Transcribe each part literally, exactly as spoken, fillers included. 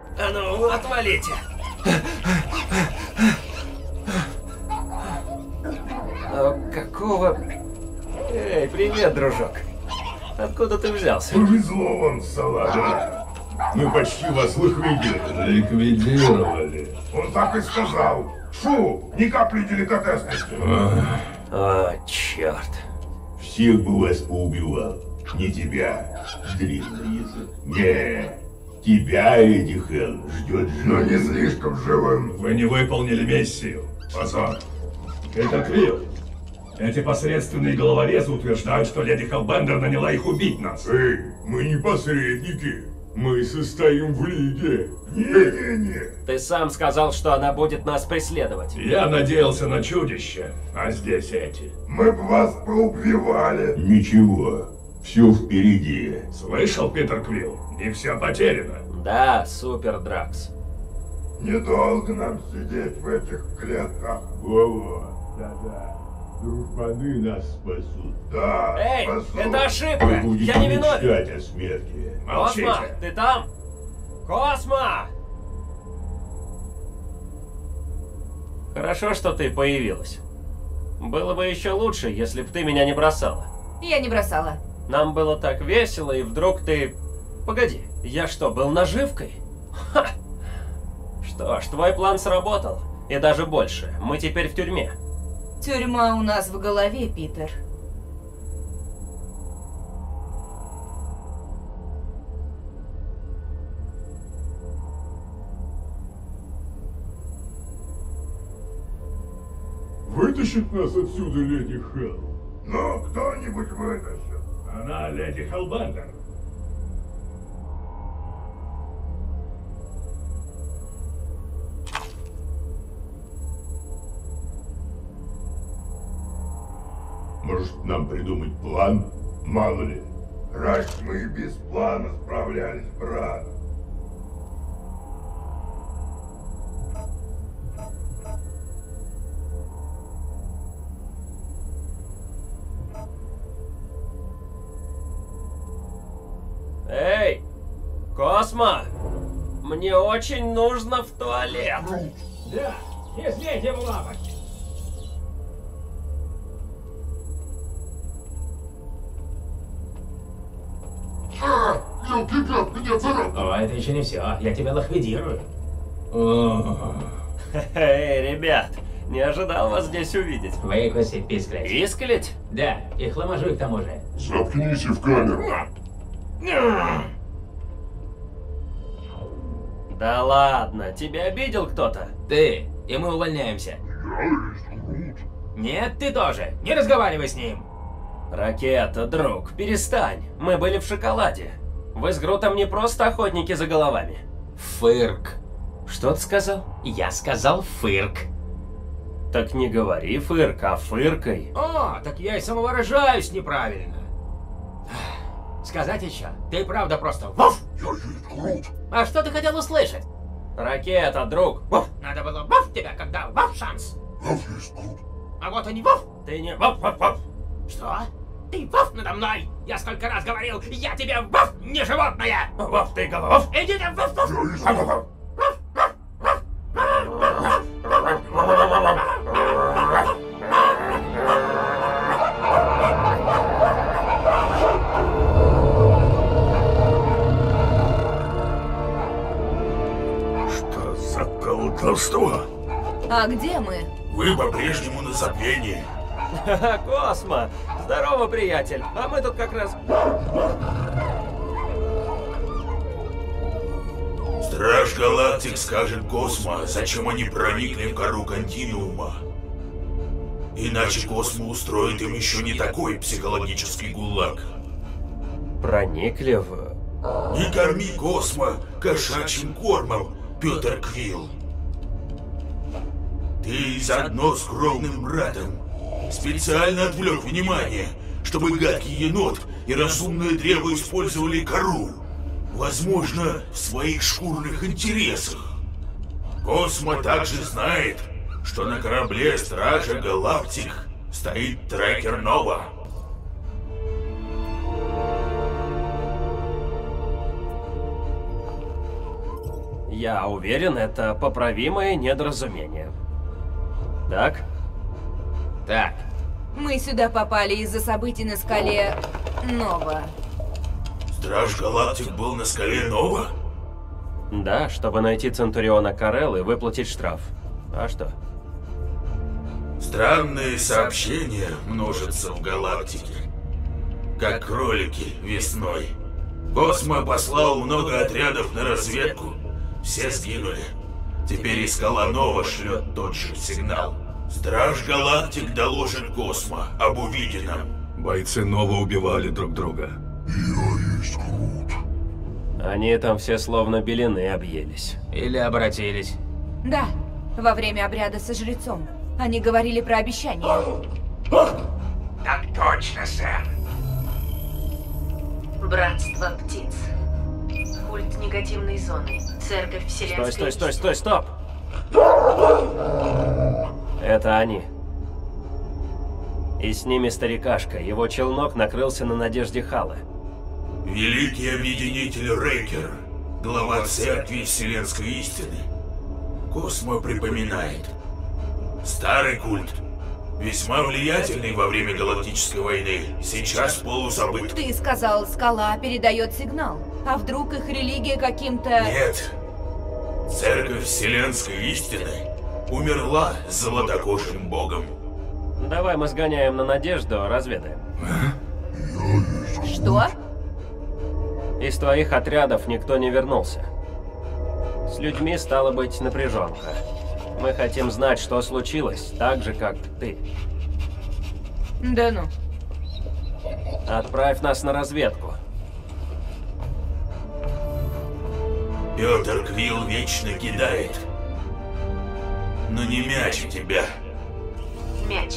А ну, отвалите. А какого... Эй, привет, дружок. Откуда ты взялся? Повезло вам, салага. Мы почти вас ликвидировали. Ликвидировали. Он так и сказал. Фу, ни капли деликатесности. О, черт. Всех бы вас поубивал. Не тебя, длинный язык. Не, тебя, Эдди Хелл, ждет живым. Но не слишком живым. Вы не выполнили миссию. Позор. Это Квилл. Эти посредственные головорезы утверждают, что леди Хеллбендер наняла их убить нас. Эй, мы не посредники. Мы состоим в лиге. Не-не-не. Ты сам сказал, что она будет нас преследовать. Я надеялся на чудище, а здесь эти. Мы бы вас поубивали. Ничего, все впереди. Слышал, Питер Квилл? Не все потеряно. Да, супер, Дракс. Недолго нам сидеть в этих клетках. Во-во, да-да. Дружбаны нас спасут. Да, Эй, спасут. это ошибка! Вы будете Я не виновен! мечтать о смерти. Молчите. Космо, ты там? Космо! Хорошо, что ты появилась. Было бы еще лучше, если бы ты меня не бросала. Я не бросала. Нам было так весело, и вдруг ты... Погоди, я что, был наживкой? Ха! Что ж, твой план сработал. И даже больше. Мы теперь в тюрьме. Тюрьма у нас в голове, Питер. Вытащит нас отсюда леди Хелл? Ну, кто-нибудь вытащит. Она леди Хеллбендер. Может, нам придумать план? Мало ли. Раньше мы и без плана справлялись, брат. Эй, Космо! Мне очень нужно в туалет. Да, не смейте его лапать. А, мелкий гад, меня царапнул. О, это еще не все. Я тебя ликвидирую. Эй, ребят, не ожидал вас здесь увидеть. Выкуси, писклять. Писклить? Да, и хламажуй к тому же. Заткнись в камеру. Да ладно, тебя обидел кто-то? Ты, и мы увольняемся. Я есть Грут. Нет, ты тоже. Не разговаривай с ним. Ракета, друг, перестань. Мы были в шоколаде. Вы с Грутом не просто охотники за головами. Фырк. Что ты сказал? Я сказал фырк. Так не говори фырк, а фыркой. О, так я и самовыражаюсь неправильно. Сказать еще? Ты правда просто вуф! Я есть Грут. А что ты хотел услышать? Ракета, друг. Вуф! Надо было вуф тебя, когда вуф шанс. Я есть Грут. А вот и не вуф! Ты не... Воп, воп, воп. Что? Ты вуф надо мной! Я сколько раз говорил, я тебе вуф, не животное! Воп, ты голов. Иди ты вуф, вуф! Я есть Грут. Что за колдовство? А где мы? Вы по-прежнему на забвении. Ха-ха, Космо. Здорово, приятель. А мы тут как раз... Страж Галактик скажет Космо, зачем они проникли в гору Континуума. Иначе Космо устроит им еще не такой психологический гулаг. Проникли в... Не корми Космо кошачьим кормом, Петер Квилл. Ты заодно с кровным братом специально отвлек внимание, чтобы гадкий енот и разумное древо использовали кору. Возможно, в своих шкурных интересах. Космо также знает, что на корабле Стража Галактик стоит трекер Нова. Я уверен, это поправимое недоразумение. Так? Так. Мы сюда попали из-за событий на скале Нова. Страж Галактик был на скале Нова? Да, чтобы найти Центуриона Карел и выплатить штраф. А что? Странные сообщения множатся в галактике. Как кролики весной. Космо послал много отрядов на разведку. Все сгинули. Теперь и скала Нова шлет тот же сигнал. Страж Галактик доложит Космо об увиденном. Бойцы Нова убивали друг друга. Они там все словно белины объелись. Или обратились. Да, во время обряда со жрецом. Они говорили про обещание. Так точно, сэр. Братство птиц. Культ негативной зоны. Церковь Вселенской... Стой, стой, стой, стой, стоп! Это они. И с ними старикашка. Его челнок накрылся на Надежде Хала. Великий объединитель Рейкер, глава Церкви Вселенской Истины. Космо припоминает. Старый культ, весьма влиятельный во время Галактической войны, сейчас полузабыт. Ты сказал, скала передает сигнал. А вдруг их религия каким-то... Нет. Церковь Вселенской Истины умерла с золотокожим богом. Давай мы сгоняем на Надежду, разведаем. Что? Из твоих отрядов никто не вернулся. С людьми стало быть напряженка. Мы хотим знать, что случилось, так же, как ты. Да ну. Отправь нас на разведку. Петр Квилл вечно кидает. Но не мяч у тебя. Мяч.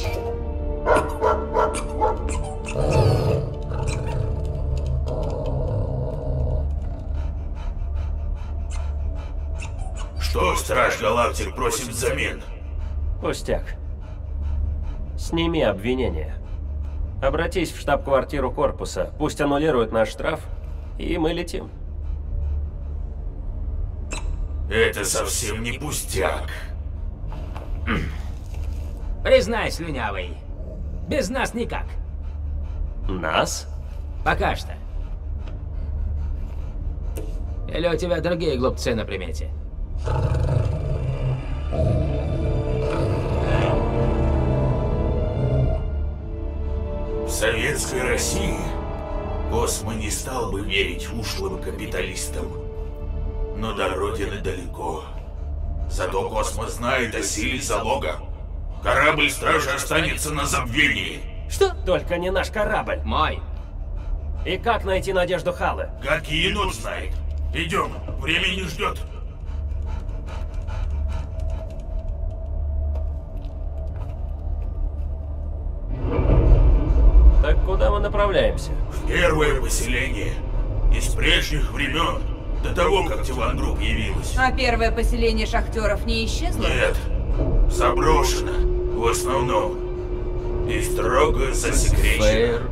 Что Страж Галактик просит взамен? Пустяк. Сними обвинение. Обратись в штаб-квартиру корпуса, пусть аннулируют наш штраф, и мы летим. Это совсем не пустяк. Признай, слюнявый. Без нас никак. Нас? Пока что. Или у тебя другие глупцы на примете? В советской России Космо не стал бы верить ушлым капиталистам. Но до родины далеко. Зато Космо знает о силе залога. Корабль Стражи останется на забвении. Что? Только не наш корабль. Мой. И как найти Надежду Халы? Гадкий енот знает. Идем, время не ждет. Так куда мы направляемся? В первое поселение. Из прежних времен. До того, как Тивандрук явилась. А первое поселение шахтеров не исчезло? Нет. Заброшено. В основном. И строго засекречено. Фейрк.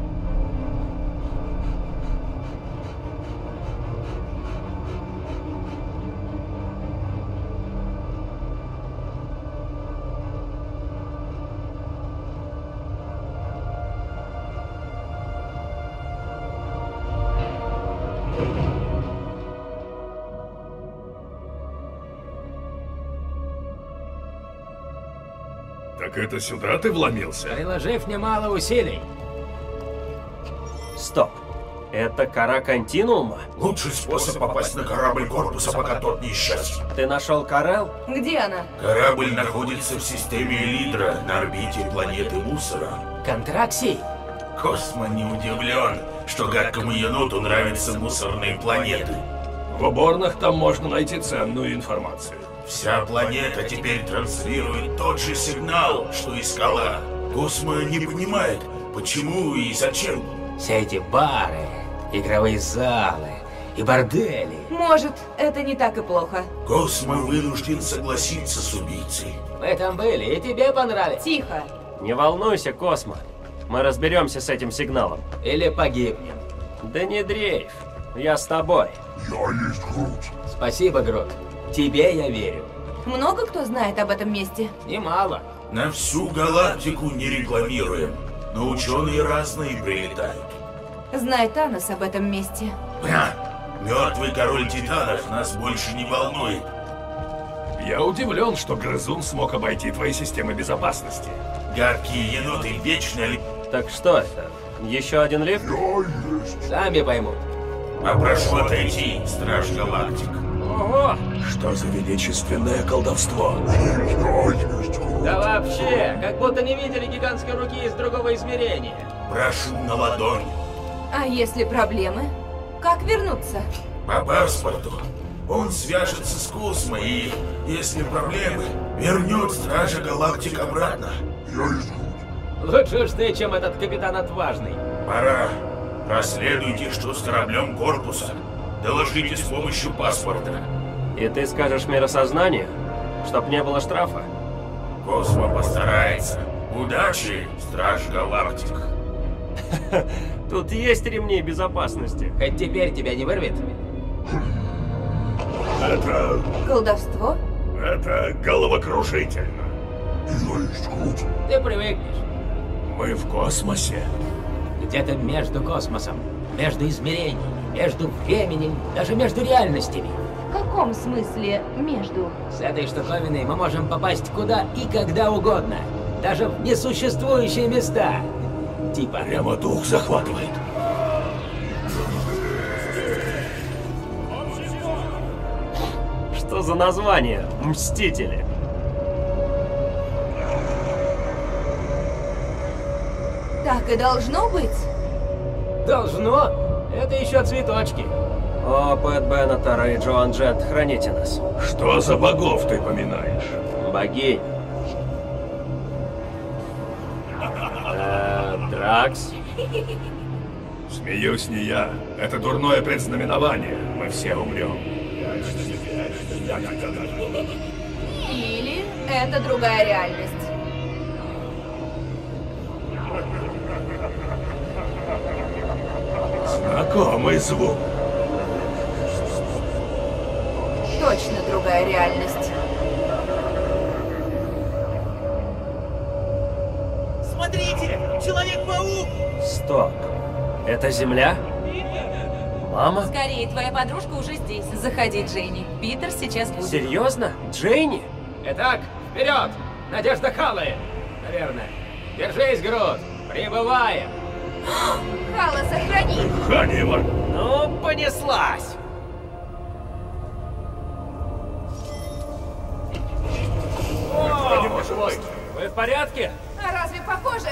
Так это сюда ты вломился? Приложив немало усилий. Стоп. Это кора континуума? Лучший способ попасть на корабль корпуса, пока тот не исчез. Ты нашел Карел? Где она? Корабль находится в системе Элидра на орбите планеты Мусора. Контраксий? Космо не удивлен, что гадкому еноту нравятся мусорные планеты. В уборных там можно найти ценную информацию. Вся планета теперь транслирует тот же сигнал, что искала. Космо не понимает, почему и зачем. Все эти бары, игровые залы и бордели. Может, это не так и плохо. Космо вынужден согласиться с убийцей. Мы там были, и тебе понравилось. Тихо. Не волнуйся, Космо. Мы разберемся с этим сигналом. Или погибнем. Да не дрейф. Я с тобой. Я есть Грут. Спасибо, Грут. Тебе я верю. Много кто знает об этом месте? Немало. На всю галактику не рекламируем, но ученые разные прилетают. Знает Танос об этом месте. Мертвый король титанов нас больше не волнует. Я удивлен, что Грызун смог обойти твои системы безопасности. Гадкие еноты вечно ли... Так что это? Еще один лифт? Сами поймут. Попрошу отойти, Страж Галактик. Ого! Что за величественное колдовство? Да вообще, как будто не видели гигантской руки из другого измерения. Прошу на ладонь. А если проблемы? Как вернуться? По паспорту. Он свяжется с Космо и, если проблемы, вернет Стража Галактик обратно. Лучше уж ты, чем этот капитан Отважный. Пора. Расследуйте, что с кораблем корпуса. Доложите с помощью паспорта. И ты скажешь миросознанию, чтоб не было штрафа? Космо постарается. Удачи, Страж Галактик. Тут есть ремни безопасности. Хоть теперь тебя не вырвет. Это... Колдовство? это головокружительно. Ты привыкнешь. Мы в космосе. Где-то между космосом, между измерениями, между временем, даже между реальностями. В каком смысле между? С этой штуковиной мы можем попасть куда и когда угодно. Даже в несуществующие места. Типа... Прямо дух захватывает. Что за название? Мстители. Так и должно быть? Должно. Это еще цветочки. О, Пэт Беннетер и Джоан Джет, храните нас. Что за богов ты поминаешь? Богинь. Э, Дракс. Смеюсь не я. Это дурное предзнаменование. Мы все умрем. Или это другая реальность? Знакомый звук. Точно другая реальность. Смотрите! Человек-паук! Стоп. Это Земля? Мама? Скорее, твоя подружка уже здесь. Заходи, Дженни. Питер сейчас будет. Серьезно? Джейни? Итак, вперед! Надежда Каллы! Наверное. Держись, Грут! Прибываем! Хала, сохрани! Ханива! Ну, понеслась! Не может быть. Вы в порядке? А разве похоже?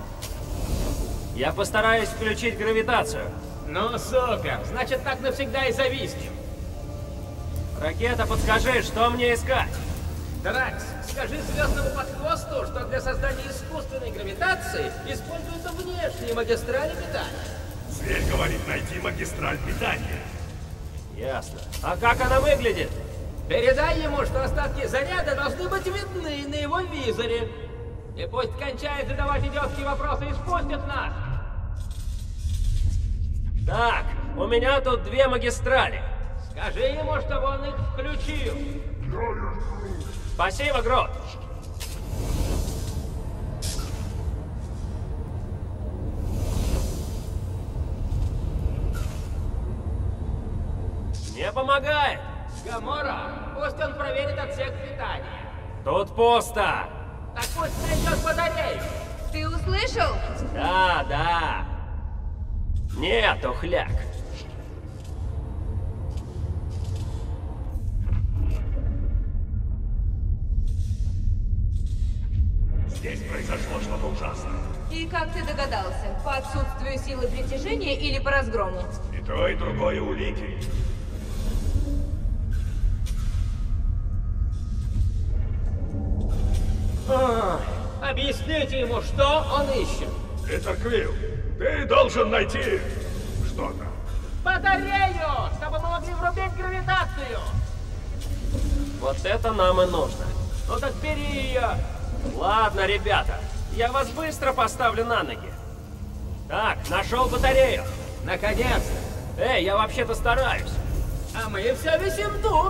Я постараюсь включить гравитацию. Ну, супер! Значит, так навсегда и зависнем. Ракета, подскажи, что мне искать? Дракс, скажи звездному подхвосту, что для создания искусственной гравитации используются внешние магистрали питания. Зверь говорит найти магистраль питания. Ясно. А как она выглядит? Передай ему, что остатки заряда должны быть видны на его визоре. И пусть кончает задавать идиотские вопросы и спустит нас. Так, у меня тут две магистрали. Скажи ему, чтобы он их включил. Спасибо, Грот. Не помогает. Гамора, пусть он проверит отсек питания. Тут пусто. Так пусть найдет батарею. Ты услышал? Да, да. Нет, ухляк. Здесь произошло что-то ужасное. И как ты догадался? По отсутствию силы притяжения или по разгрому? И то, и другое улики. А, объясните ему, что он ищет. Это Квилл. Ты должен найти что-то. Батарею, чтобы мы могли врубить гравитацию. Вот это нам и нужно. Ну так бери ее. Ладно, ребята, я вас быстро поставлю на ноги. Так, нашел батарею. Наконец-то. Эй, я вообще-то стараюсь. А мы все висим тут.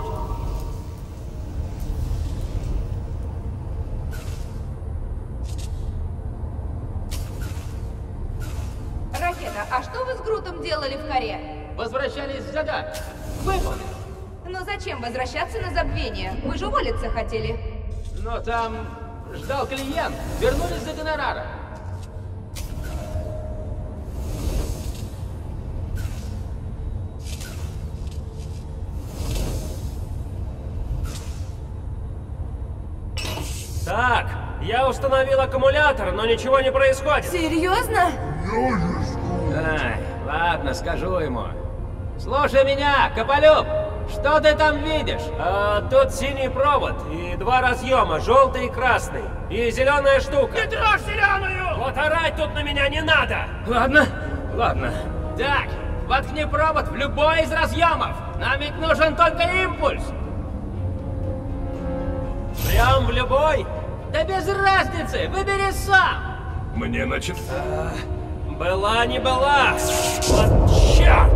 Ракета, а что вы с Грутом делали в коре? Возвращались с задания. Выполнили. Но зачем возвращаться на забвение? Вы же уволиться хотели. Но там ждал клиент. Вернулись за гонорара. Так, я установил аккумулятор, но ничего не происходит. Серьезно? Ай, ладно, скажу ему. Слушай меня, Кополюб, что ты там видишь? А, тут синий провод и два разъема, желтый и красный. И зеленая штука. Не трожь зеленую! Вот орать тут на меня не надо! Ладно, ладно. Так, воткни провод в любой из разъемов. Нам ведь нужен только импульс. Прям в любой? Да без разницы, выбери сам. Мне начать. Была не была. Вот черт!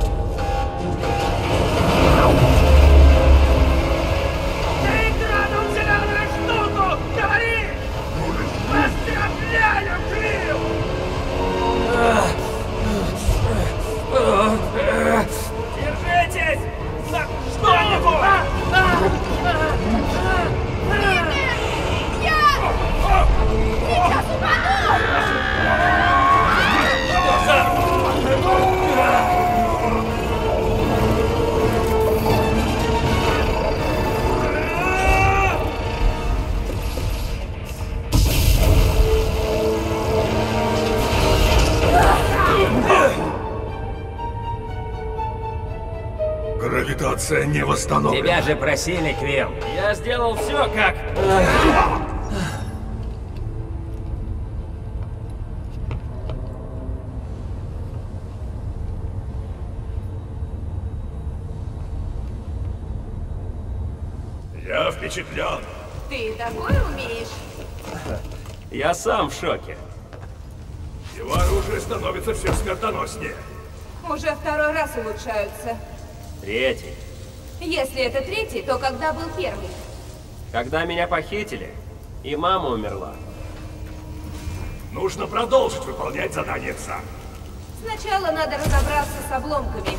Ты тронул зеленую штуку! Говори! Поздравляю, Крил! Держитесь! За что-нибудь! Гравитация не восстановлена. Тебя же просили, Квилл. Я сделал все как... Я впечатлен. Ты такое умеешь? Я сам в шоке. Его оружие становится все смертоноснее. Уже второй раз улучшаются. Третий. Если это третий, то когда был первый? Когда меня похитили, и мама умерла. Нужно продолжить выполнять задание пса. Сначала надо разобраться с обломками.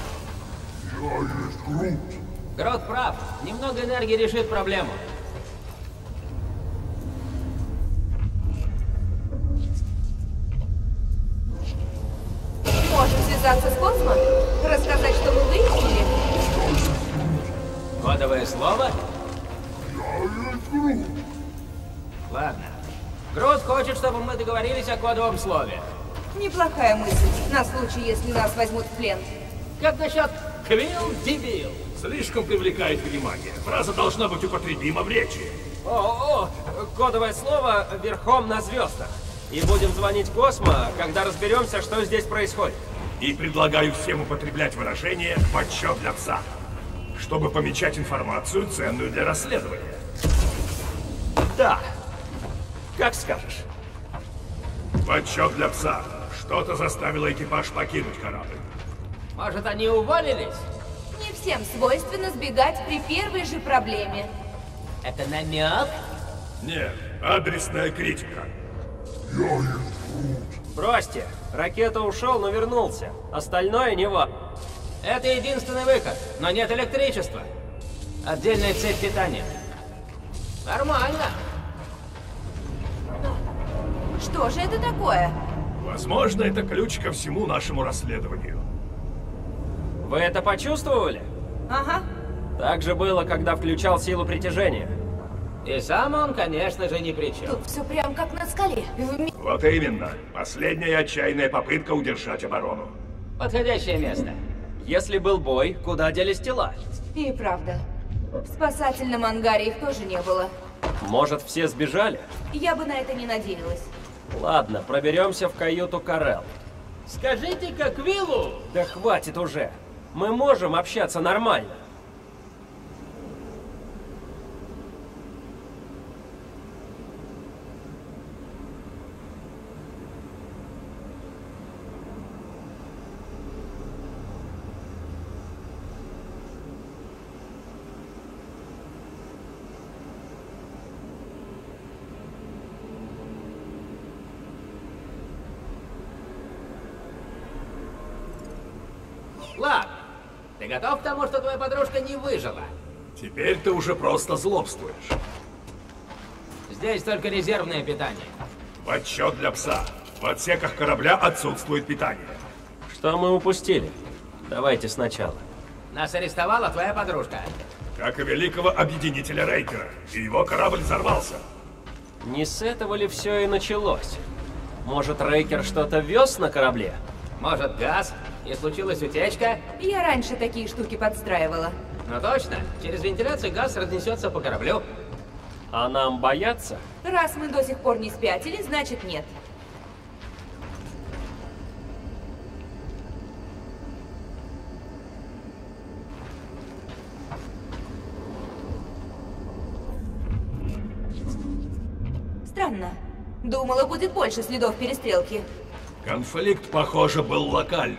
Грот прав. Немного энергии решит проблему. Можем связаться с Космо? Рассказать, что мы выяснили? Кодовое слово? Ладно. Грот хочет, чтобы мы договорились о кодовом слове. Неплохая мысль, на случай, если нас возьмут в плен. Как насчет Квилл Дебил? Слишком привлекает внимание. Фраза должна быть употребима в речи. О, о, кодовое слово «верхом на звездах». И будем звонить Космо, когда разберемся, что здесь происходит. И предлагаю всем употреблять выражение «подсчет для пса», чтобы помечать информацию, ценную для расследования. Да. Как скажешь. Подсчет для пса. Что-то заставило экипаж покинуть корабль. Может, они уволились? Не всем свойственно сбегать при первой же проблеме. Это намек? Нет, адресная критика. Бросьте. Ракета ушел, но вернулся. Остальное не важно. Это единственный выход, но нет электричества. Отдельная цепь питания. Нормально. Что же это такое? Возможно, это ключ ко всему нашему расследованию. Вы это почувствовали? Ага. Так же было, когда включал силу притяжения. И сам он, конечно же, ни при чем. Тут все прям как на скале. В ми- Вот именно. Последняя отчаянная попытка удержать оборону. Подходящее место. Если был бой, куда делись тела? И правда. В спасательном ангаре их тоже не было. Может, все сбежали? Я бы на это не надеялась. Ладно, проберемся в каюту Карел. Скажите-ка Квиллу! Да хватит уже. Мы можем общаться нормально. готов к тому, что твоя подружка не выжила? Теперь ты уже просто злобствуешь. Здесь только резервное питание. Отчет для пса. В отсеках корабля отсутствует питание. Что мы упустили? Давайте сначала. Нас арестовала твоя подружка. Как и великого объединителя Рейкера. И его корабль взорвался. Не с этого ли все и началось? Может, Рейкер что-то вез на корабле? Может, газ? И случилась утечка? Я раньше такие штуки подстраивала. Ну точно. Через вентиляцию газ разнесется по кораблю. А нам бояться? Раз мы до сих пор не спятили, значит нет. Странно. Думала, будет больше следов перестрелки. Конфликт, похоже, был локальным.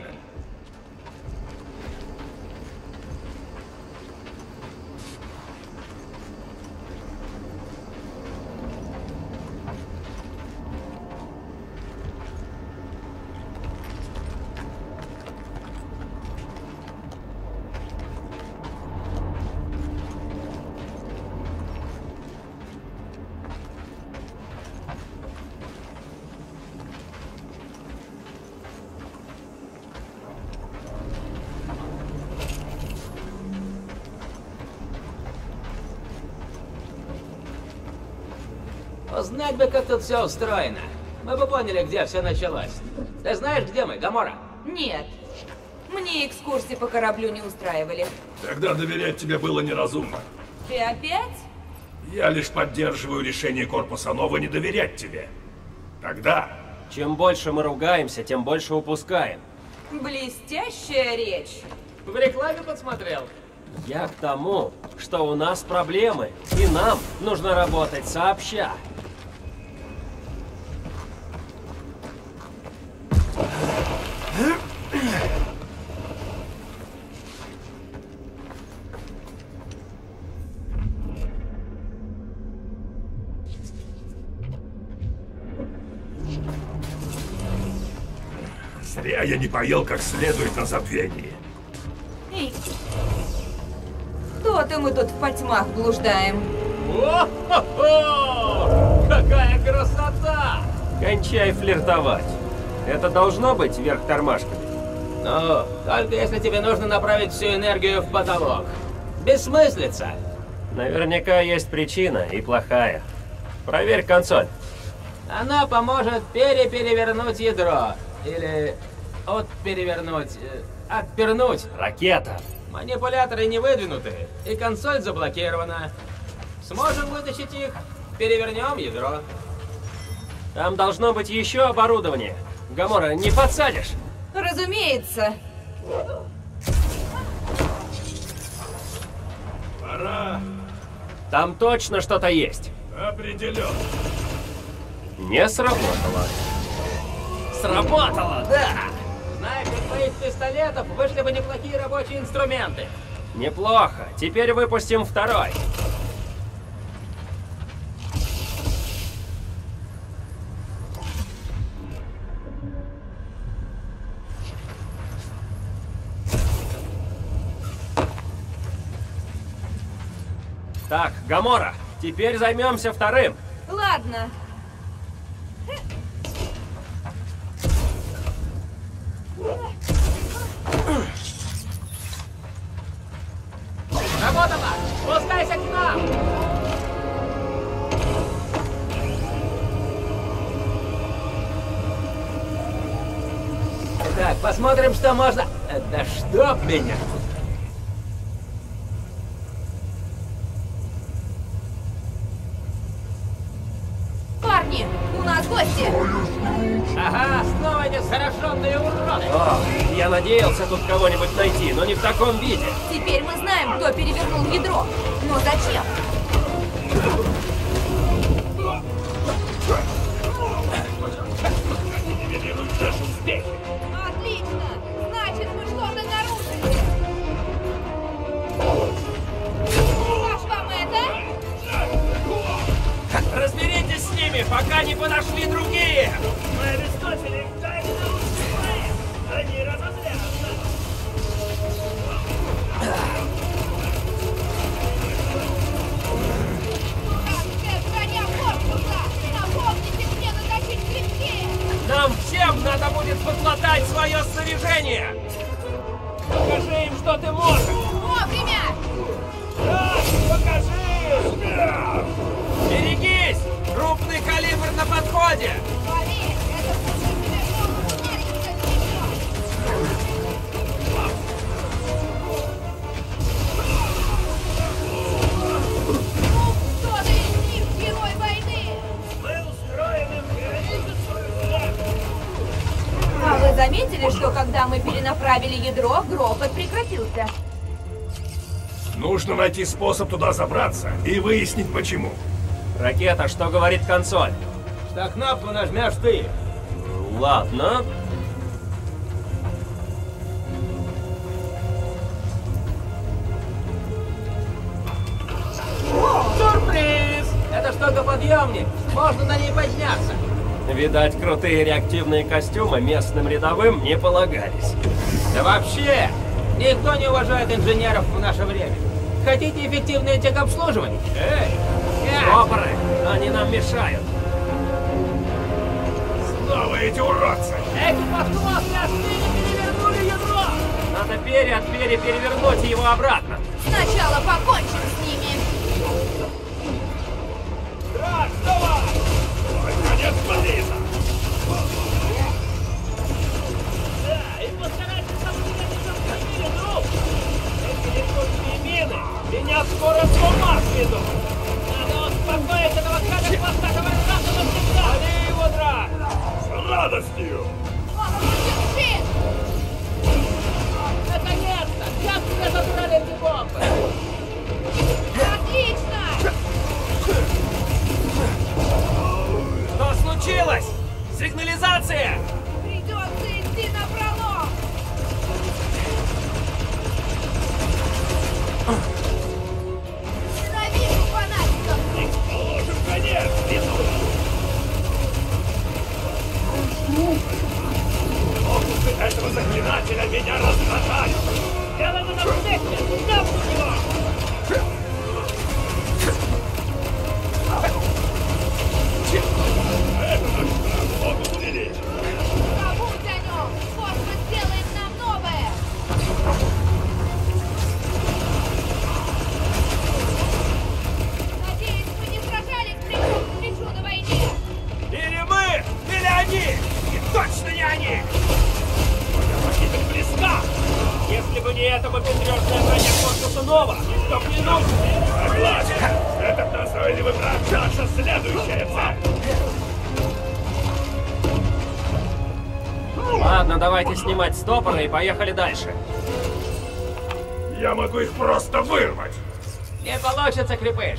Узнать бы, как тут все устроено. Мы бы поняли, где все началось. Ты знаешь, где мы, Гамора? Нет. Мне экскурсии по кораблю не устраивали. Тогда доверять тебе было неразумно. Ты опять? Я лишь поддерживаю решение Корпуса Нова не доверять тебе. Тогда... Чем больше мы ругаемся, тем больше упускаем. Блестящая речь. В рекламе подсмотрел. Я к тому, что у нас проблемы, и нам нужно работать сообща. Зря я не поел как следует на забвении. Эй, кто-то мы тут в потьмах блуждаем. О-хо-хо! Какая красота! Кончай флиртовать. Это должно быть вверх тормашками. Ну, только если тебе нужно направить всю энергию в потолок. Бессмыслица. Наверняка есть причина, и плохая. Проверь консоль. Она поможет переперевернуть ядро. Или отперевернуть, э, отпернуть. Ракета. Манипуляторы не выдвинуты, и консоль заблокирована. Сможем вытащить их, перевернем ядро. Там должно быть еще оборудование. Гамора, не подсадишь? Разумеется. Пора. Там точно что-то есть. Определенно. Не сработало. Сработало, да! Знаешь, из твоих пистолетов вышли бы неплохие рабочие инструменты. Неплохо. Теперь выпустим второй. Так, Гамора, теперь займемся вторым. Ладно. Работала! Спускайся к нам! Так, посмотрим, что можно... Э, Да чтоб меня! Парни, у нас гости. Ага, снова эти зараженные уроды! О, я надеялся тут кого-нибудь найти, но не в таком виде. Теперь мы знаем, кто перевернул ядро. Но зачем? Отлично! Значит, мы что-то нарушили. Как вам это? Разберитесь с ними, пока не подошли другие. Мы Аристотеля их тайно устроим. Они разозлятся. подходе! Поверь, это служит тебе бонус маленького пища. Ну, кто-то из них герой войны! Мы устроим им героическую сцену. А вы заметили, что когда мы перенаправили ядро, грохот прекратился? Нужно найти способ туда забраться и выяснить почему. Ракета, что говорит консоль? Что кнопку нажмешь ты. Ладно. Сюрприз! Это штука-подъемник. Можно на ней подняться. Видать, крутые реактивные костюмы местным рядовым не полагались. Да вообще, никто не уважает инженеров в наше время. Хотите эффективное техобслуживание? Эй! я- Опоры! Они нам мешают. Снова эти уродцы! Эти паскудные остыли перевернули ядро! Надо пере от пере перевернуть его обратно. Сначала покончим с ними. Так, давай! Ой, конец близок! Да, и постарайтесь соблюдать не друг! Эти летучие мины меня скоро с ума сведут! Надо успокоить этого гада хвостатого раза навсегда! Вали его, драк! С радостью! Держи! Наконец-то! Как тебя забрали эти бомбы? Отлично! Что случилось? Сигнализация! Придется идти напролом! Ненавижу фанатиков! Положим конец! Фокусы этого заклинателя меня раздражают! Делай на нам вместе! Напну его! Это наш штраф, фокус увеличить! Забудь о нем! Космос сделает нам новое! Надеюсь, мы не сражались плечом к плечу на войне! Или мы, или они! И точно не они! Победитель близка! Если бы не это выпендрежное броня корпуса Нова, то клянусь! Согласен! Этот назойливый враг — наша следующая цель! Ладно, давайте снимать стопоры и поехали дальше. Я могу их просто вырвать! Не получится, крепыш!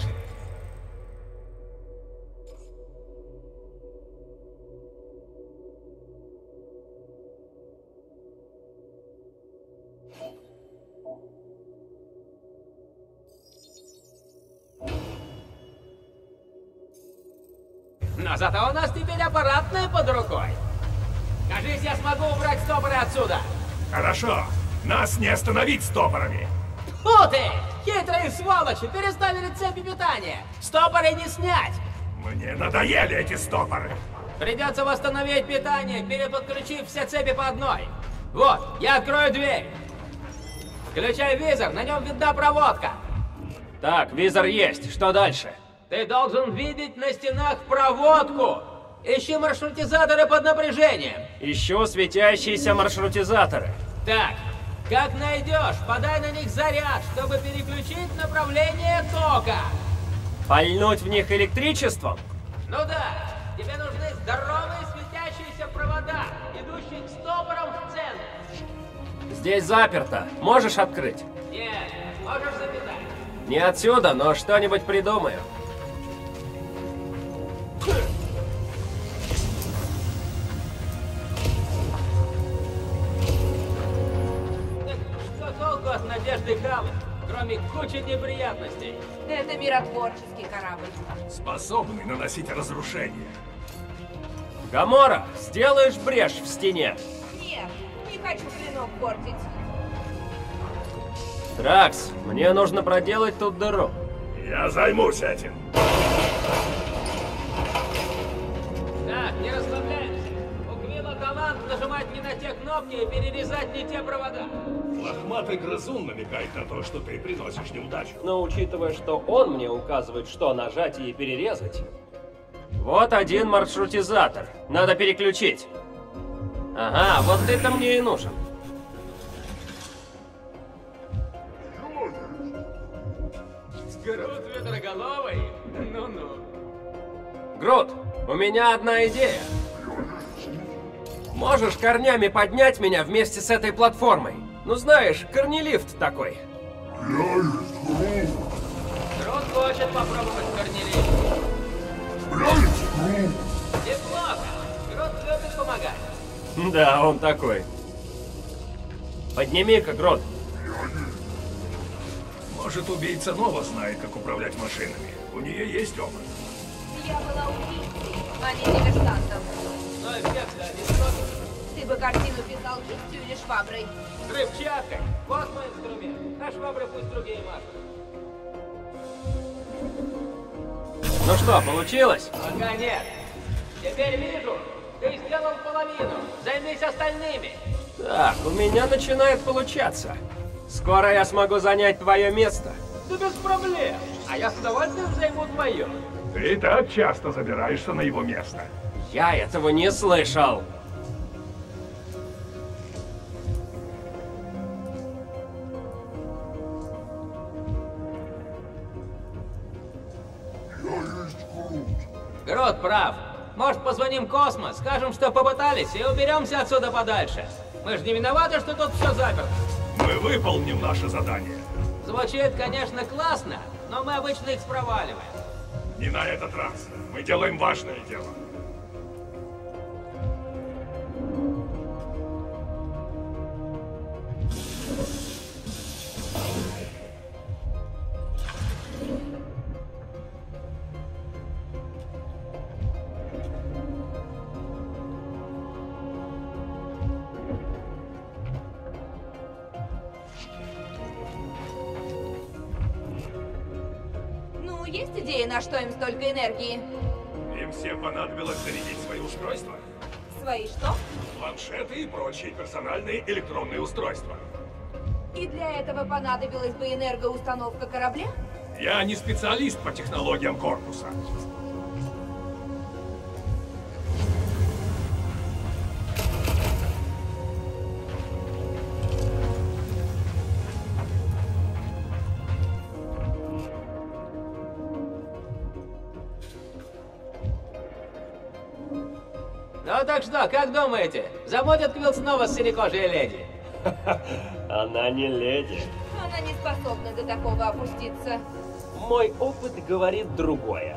Но зато у нас теперь аппаратная под рукой. Кажись, я смогу убрать стопоры отсюда. Хорошо! Нас не остановить стопорами! Фу ты! Хитрые сволочи! Переставили цепи питания! Стопоры не снять! Мне надоели эти стопоры! Придется восстановить питание, переподключив все цепи по одной. Вот, я открою дверь. Включай визор, на нем видна проводка. Так, визор есть. Что дальше? Ты должен видеть на стенах проводку. Ищи маршрутизаторы под напряжением. Ищу светящиеся маршрутизаторы. Так, как найдешь, подай на них заряд, чтобы переключить направление тока. Пальнуть в них электричеством? Ну да, тебе нужны здоровые светящиеся провода, идущие к стопорам в центр. Здесь заперто. Можешь открыть? Нет, можешь запитать. Не отсюда, но что-нибудь придумаю. Так что толку от надежды Хавы, кроме кучи неприятностей? Это миротворческий корабль. Способный наносить разрушение. Гамора, сделаешь брешь в стене? Нет, не хочу клинок портить. Дракс, мне нужно проделать тут дыру. Я займусь этим. Так, не расслабляемся. У Квилла талант нажимать не на те кнопки и перерезать не те провода. Лохматый грызун намекает на то, что ты приносишь неудачу. Но учитывая, что он мне указывает, что нажать и перерезать, Вот один маршрутизатор. Надо переключить. Ага, вот ты-то мне и нужен. Грут ветроголовый? Ну-ну. Грут, у меня одна идея. Можешь корнями поднять меня вместе с этой платформой? Ну знаешь, корнелифт такой. Грут хочет попробовать корнелифт. Неплохо. Грут любит помогать. Да, он такой. Подними-ка, Грут. Может, убийца Нова знает, как управлять машинами. У нее есть опыт. Я была убийцей, а не диверсантом. Но эффект, да, не сложно. Ты бы картину писал кистью или шваброй? Взрывчаткой. Вот мой инструмент. А швабры пусть другие машут. Ну что, получилось? Пока нет. Теперь вижу. Ты сделал половину. Займись остальными. Так, у меня начинает получаться. Скоро я смогу занять твое место. Да без проблем. А я с удовольствием займу твое. Ты так часто забираешься на его место. Я этого не слышал. Грут прав. Может, позвоним Космо, скажем, что попытались, и уберемся отсюда подальше. Мы же не виноваты, что тут все заперто. Мы выполним наше задание. Звучит, конечно, классно, но мы обычно их проваливаем. Не на этот раз. Мы делаем важное дело. Ну, есть идеи, на что им столько энергии? Им всем понадобилось зарядить свои устройства. Свои что? Планшеты и прочие персональные электронные устройства. И для этого понадобилась бы энергоустановка корабля? Я не специалист по технологиям корпуса. Ну так что, как думаете, забудет Квилл снова с синекожей леди? Она не леди. Она не способна до такого опуститься. Мой опыт говорит другое.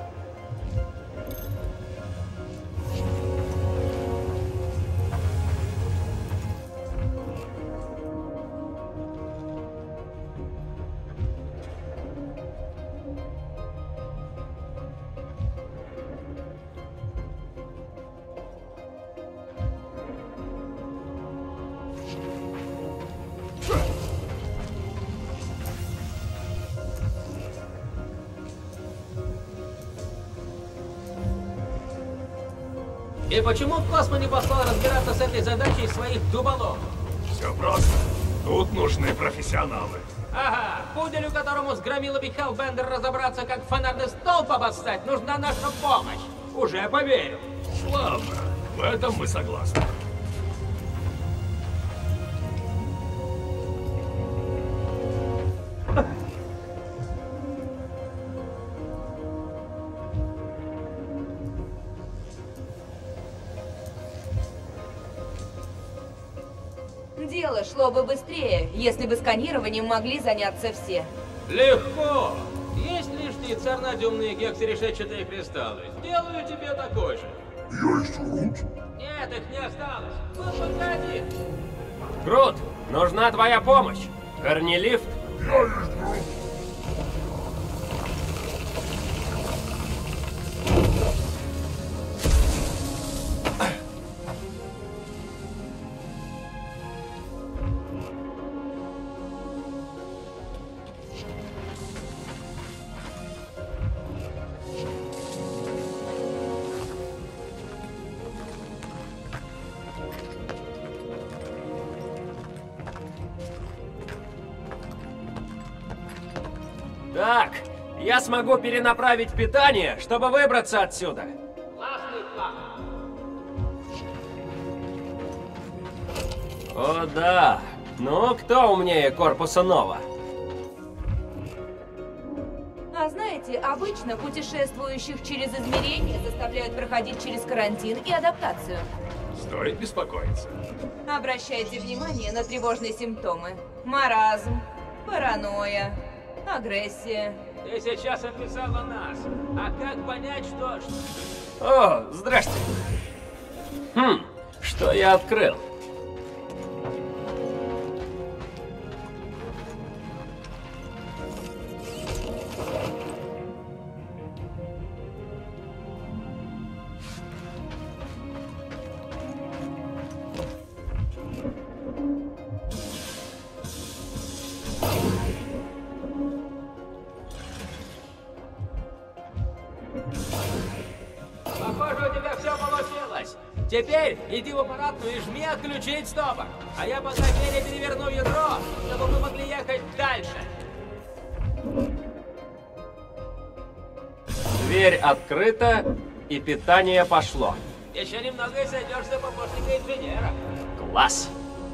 И почему Космо не послал разбираться с этой задачей своих дуболов? Все просто. Тут нужны профессионалы. Ага, пуделю, которому с громилами Хеллбендер разобраться, как фонарный столб обоссать, нужна наша помощь. Уже поверил. Славно. В этом мы согласны. Дело шло бы быстрее, если бы сканированием могли заняться все. Легко. Есть лишние цернадиумные гексорешетчатые кристаллы. Сделаю тебе такой же. Есть Грут? Нет, их не осталось. Был только один. Грут, нужна твоя помощь. Корнелифт. Я есть Грут. Так, я смогу перенаправить питание, чтобы выбраться отсюда. О да. Ну, кто умнее корпуса Нова? А знаете, обычно путешествующих через измерения заставляют проходить через карантин и адаптацию. Стоит беспокоиться. Обращайте внимание на тревожные симптомы. Маразм, паранойя, агрессия. Ты сейчас описала нас. А как понять, что... О, здрасте. Хм, что я открыл? Похоже, у тебя все получилось. Теперь иди в аппаратную и жми отключить стопор. А я пока переверну ядро, чтобы мы могли ехать дальше. Дверь открыта, и питание пошло. Еще немного и сойдешь за помощника инженера. Класс.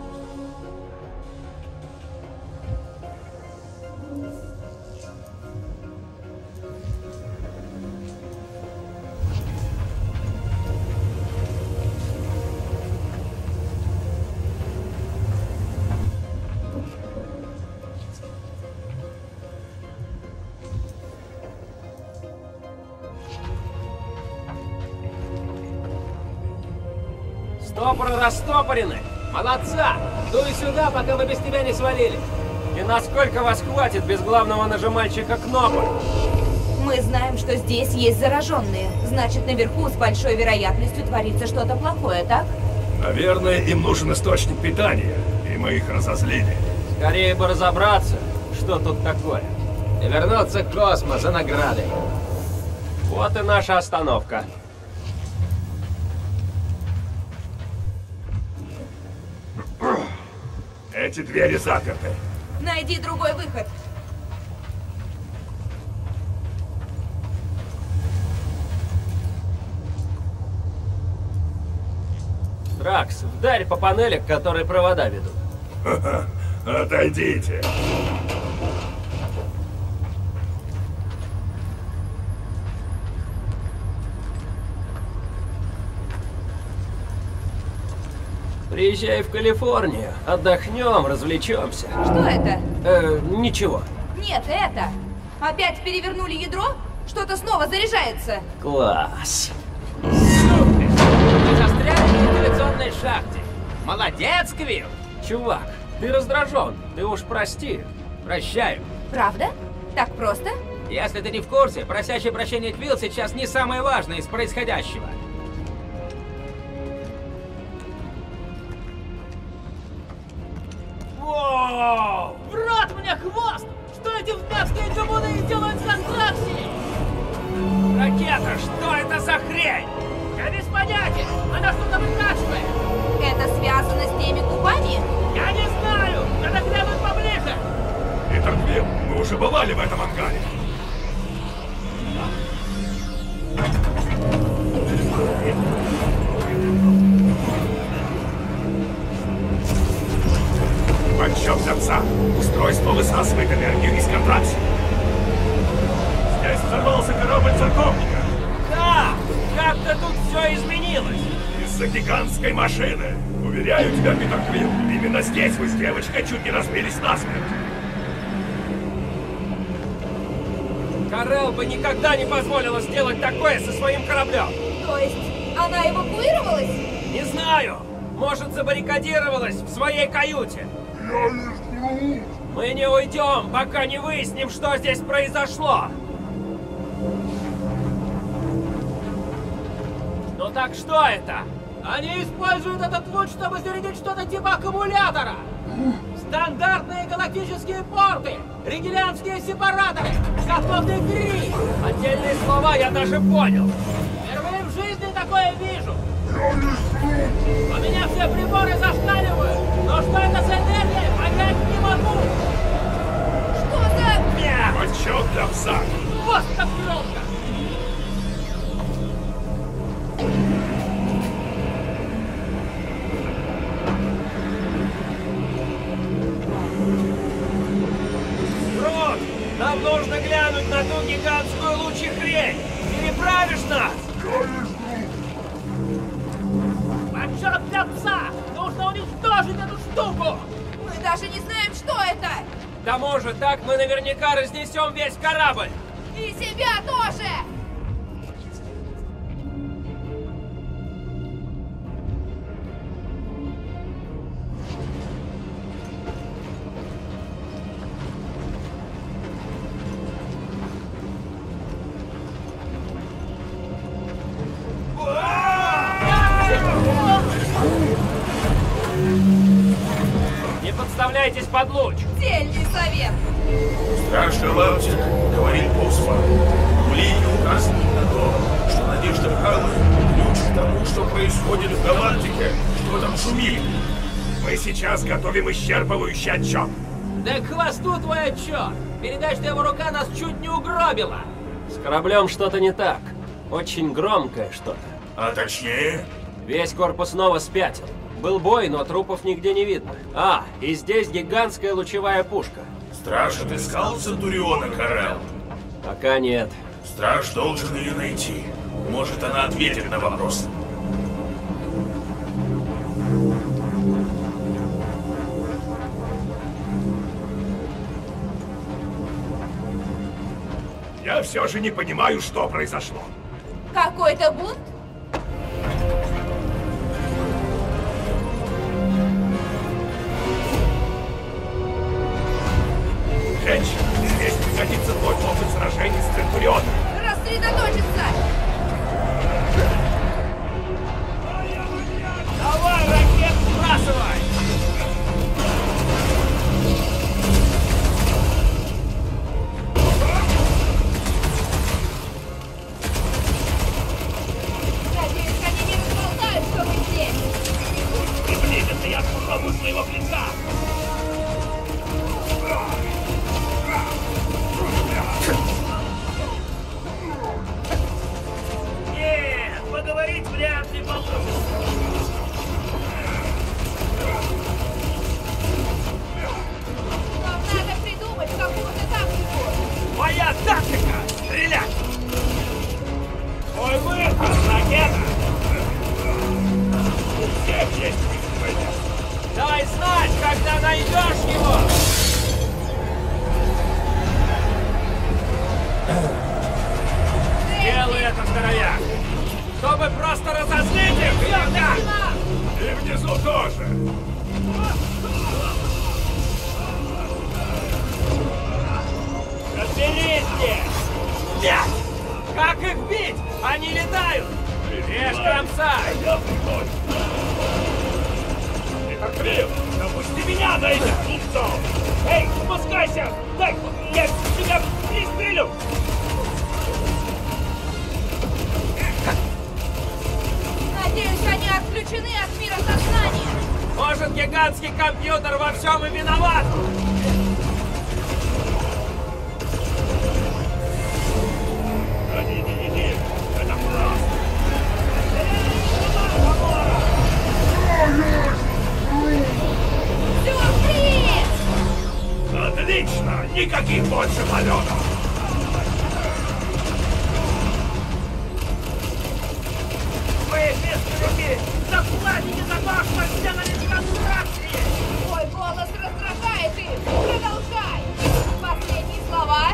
Стопоры растопорены. Молодца! Дуй сюда, пока мы без тебя не свалили. И насколько вас хватит без главного нажимальщика кнопок? Мы знаем, что здесь есть зараженные. Значит, наверху с большой вероятностью творится что-то плохое, так? Наверное, им нужен источник питания, и мы их разозлили. Скорее бы разобраться, что тут такое. И вернуться к космосу за наградой. Вот и наша остановка. Эти двери заперты. Найди другой выход. Дракс, вдарь по панели, к которой провода ведут. Ха-ха. Отойдите. Приезжай в Калифорнию, отдохнем, развлечемся. Что это? Э, ничего. Нет, это. Опять перевернули ядро? Что-то снова заряжается. Класс. Мы застряли в вентиляционной шахте. Молодец, Квилл. Чувак, ты раздражен. Ты уж прости. Прощаю. Правда? Так просто? Если ты не в курсе, просящий прощения Квилл сейчас не самое важное из происходящего. Воу! В рот мне хвост! Что эти вдовские габуны делают с констракцией? Ракета, что это за хрень? Я без понятия! Она что-то выкачивает! Это связано с теми кубами? Я не знаю! Надо глянуть поближе! Питер Квилл, мы уже бывали в этом ангаре. Подсчет конца. Устройство высасывает энергию из контракции. Здесь взорвался корабль церковника. Да! Как-то тут все изменилось. Из-за гигантской машины. Уверяю тебя, Питер Квилл, именно здесь вы с девочкой чуть не разбились насмерть. Карел бы никогда не позволила сделать такое со своим кораблем. То есть она эвакуировалась? Не знаю. Может, забаррикадировалась в своей каюте. Я не жду. Мы не уйдем, пока не выясним, что здесь произошло. Ну так что это? Они используют этот луч, чтобы зарядить что-то типа аккумулятора. Стандартные галактические порты, ригелианские сепараторы, шахтовный гриль. Отдельные слова я даже понял. Впервые в жизни такое вижу. Я не жду. У меня все приборы зашкаливают, но что это за энергия, понять не могу. Что за... Подсчет для пса. Вот так громко. избавишь нас! Отчет для пса! Нужно уничтожить эту штуку! Мы даже не знаем, что это! К тому же, так мы наверняка разнесем весь корабль! И себя тоже! Не подставляйтесь под луч! Дельный совет! Страж Галактик говорит Босфор. Улики указывают на то, что надежда Калы — ключ к тому, что происходит в галактике, что там шумит. Мы сейчас готовим исчерпывающий отчет. Да к хвосту твой отчет! Передачная его рука нас чуть не угробила! С кораблем что-то не так. Очень громкое что-то. А точнее, Весь корпус снова спятил. Был бой, но трупов нигде не видно. А, и здесь гигантская лучевая пушка. Страж отыскал Центуриона Карел. Пока нет. Страж должен ее найти. Может, она ответит на вопрос. Я все же не понимаю, что произошло. Какой-то бунт? Женщина, здесь пригодится твой опыт сражений с Центурионом. Рассредоточиться! Давай, ракет, сбрасывай! Надеюсь, они не разболтают, что мы здесь! Приблизится, я попробую своего клинка. Нет, поговорить вряд ли получится. Нам надо придумать какую-то тактику! Моя тактика! Стрелять! Мой выход, ракета! У всех есть выходы. Дай знать, когда найдешь его! Делай это, здоровяк! Чтобы просто разозлить их, Йорда! И внизу тоже. Разберись здесь! Нет! Как их бить? Они летают! Режь кромса! Я приходит. Это Крил! Допусти меня на этих глупцов! Эй, спускайся! Дай, я тебя пристрелю! Надеюсь, они отключены от мира сознания! Может, гигантский компьютер во всем и виноват? Они не едят. Это просто. Сюрприз! Отлично! Никаких больше полетов! Вы, бесстыдники, заплатите за то, что сделали демонстрации! Мой голос раздражает их! Продолжай! Последние слова!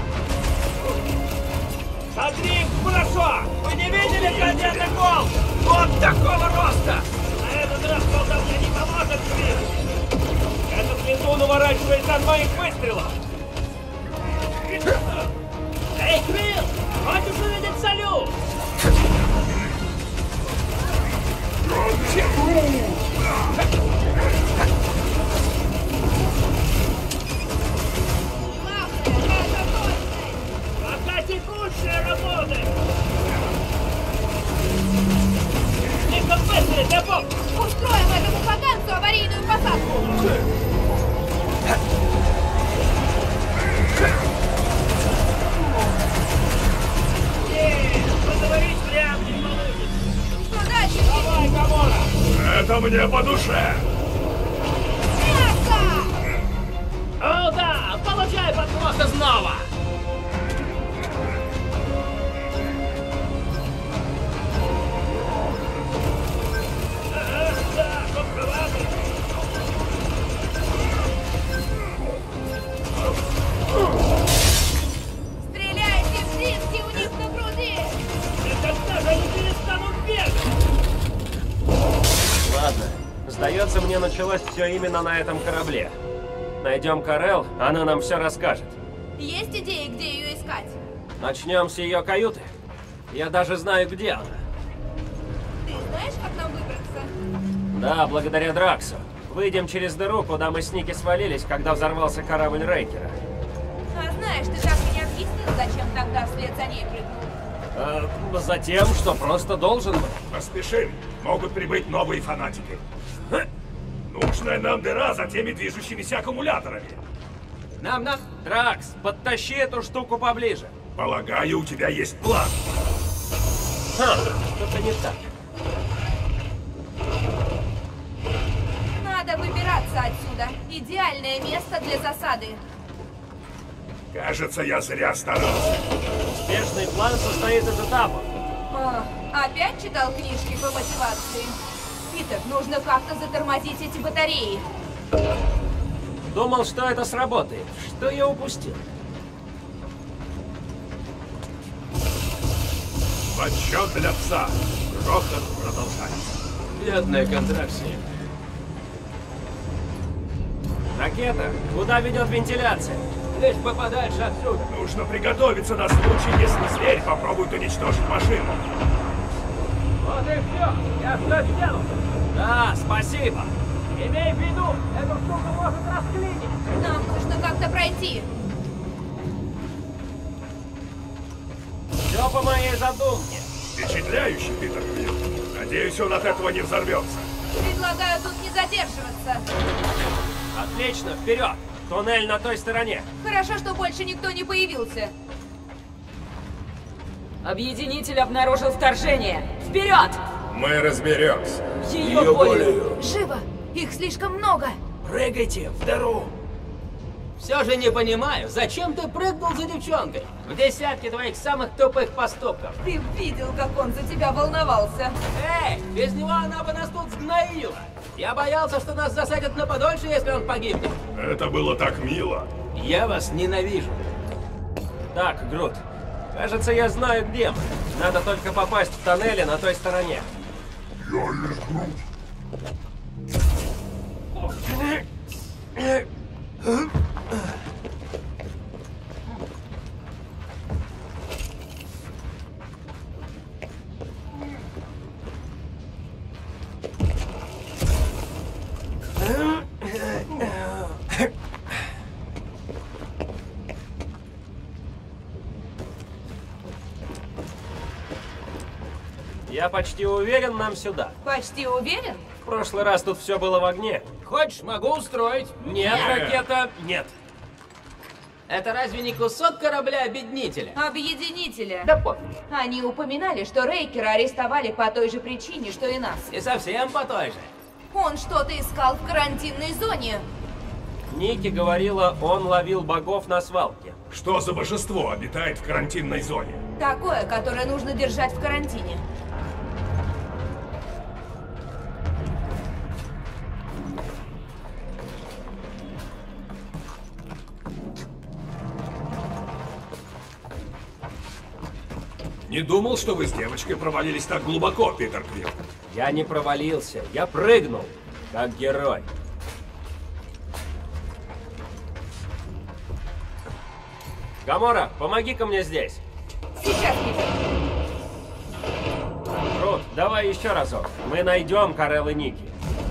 Смотри, хорошо! Вы не видели кадетный пол? Вот такого роста! На этот раз колдовня не поможет, Крил! Этот летун уворачивается от моих выстрелов! Эй, Крил! Хочешь увидеть салют? Главное, это точность! Пока текущая работает! Слишком быстро, для бог! Устроим этому поганцу аварийную посадку! Нет, поговорить прям не получится! Что дальше? Давай, Гамора! Это мне по душе! Мясо! О, да! Получай подхвата снова! Сдается мне, началось все именно на этом корабле. Найдем Карел, она нам все расскажет. Есть идеи, где ее искать? Начнем с ее каюты. Я даже знаю, где она. Ты знаешь, как нам выбраться? Да, благодаря Драксу. Выйдем через дыру, куда мы с Ники свалились, когда взорвался корабль Рейкера. А знаешь, ты так и не объяснил, зачем тогда вслед за ней прыгнул? А, затем, что просто должен был. Поспешим. Могут прибыть новые фанатики. Ха! Нужная нам дыра за теми движущимися аккумуляторами. Нам надо... Дракс, подтащи эту штуку поближе. Полагаю, у тебя есть план. Ха, что-то не так. Надо выбираться отсюда. Идеальное место для засады. Кажется, я зря старался. Успешный план состоит из этапов. О, опять читал книжки по мотивации? Питер, нужно как-то затормозить эти батареи. Думал, что это сработает. Что я упустил? Отчет для пса. Грохот продолжается. Бедная контракция. Ракета, куда ведет вентиляция? Лишь бы подальше отсюда. Нужно приготовиться на случай, если зверь попробует уничтожить машину. Вот и все. Я все сделал. Да, спасибо. Имей в виду, эту штуку может расклинить. Нам нужно как-то пройти. Все по моей задумке. Впечатляющий, Питер Квилл. Надеюсь, он от этого не взорвется. Предлагаю тут не задерживаться. Отлично, вперед! Туннель на той стороне. Хорошо, что больше никто не появился. Объединитель обнаружил вторжение. Вперед! Мы разберемся. Ее болью. Живо! Их слишком много. Прыгайте в дыру. Все же не понимаю, зачем ты прыгнул за девчонкой? В десятке твоих самых тупых поступков. Ты видел, как он за тебя волновался. Эй, без него она бы нас тут сгноила. Я боялся, что нас засадят на подольше, если он погибнет. Это было так мило. Я вас ненавижу. Так, Грут, кажется, я знаю, где мы. Надо только попасть в тоннели на той стороне. Я есть Грут. Я почти уверен, нам сюда. Почти уверен? В прошлый раз тут все было в огне. Хочешь, могу устроить. Нет, ракета, нет. Это разве не кусок корабля-объединителя? Объединителя. Да пофиг. Они упоминали, что Рейкера арестовали по той же причине, что и нас. И совсем по той же. Он что-то искал в карантинной зоне. Ники говорила, он ловил богов на свалке. Что за божество обитает в карантинной зоне? Такое, которое нужно держать в карантине. Не думал, что вы с девочкой провалились так глубоко, Питер Квилл. Я не провалился, я прыгнул, как герой. Гамора, помоги-ка мне здесь. Сейчас, Питер. Рут, давай еще разок. Мы найдем Карел и Ники.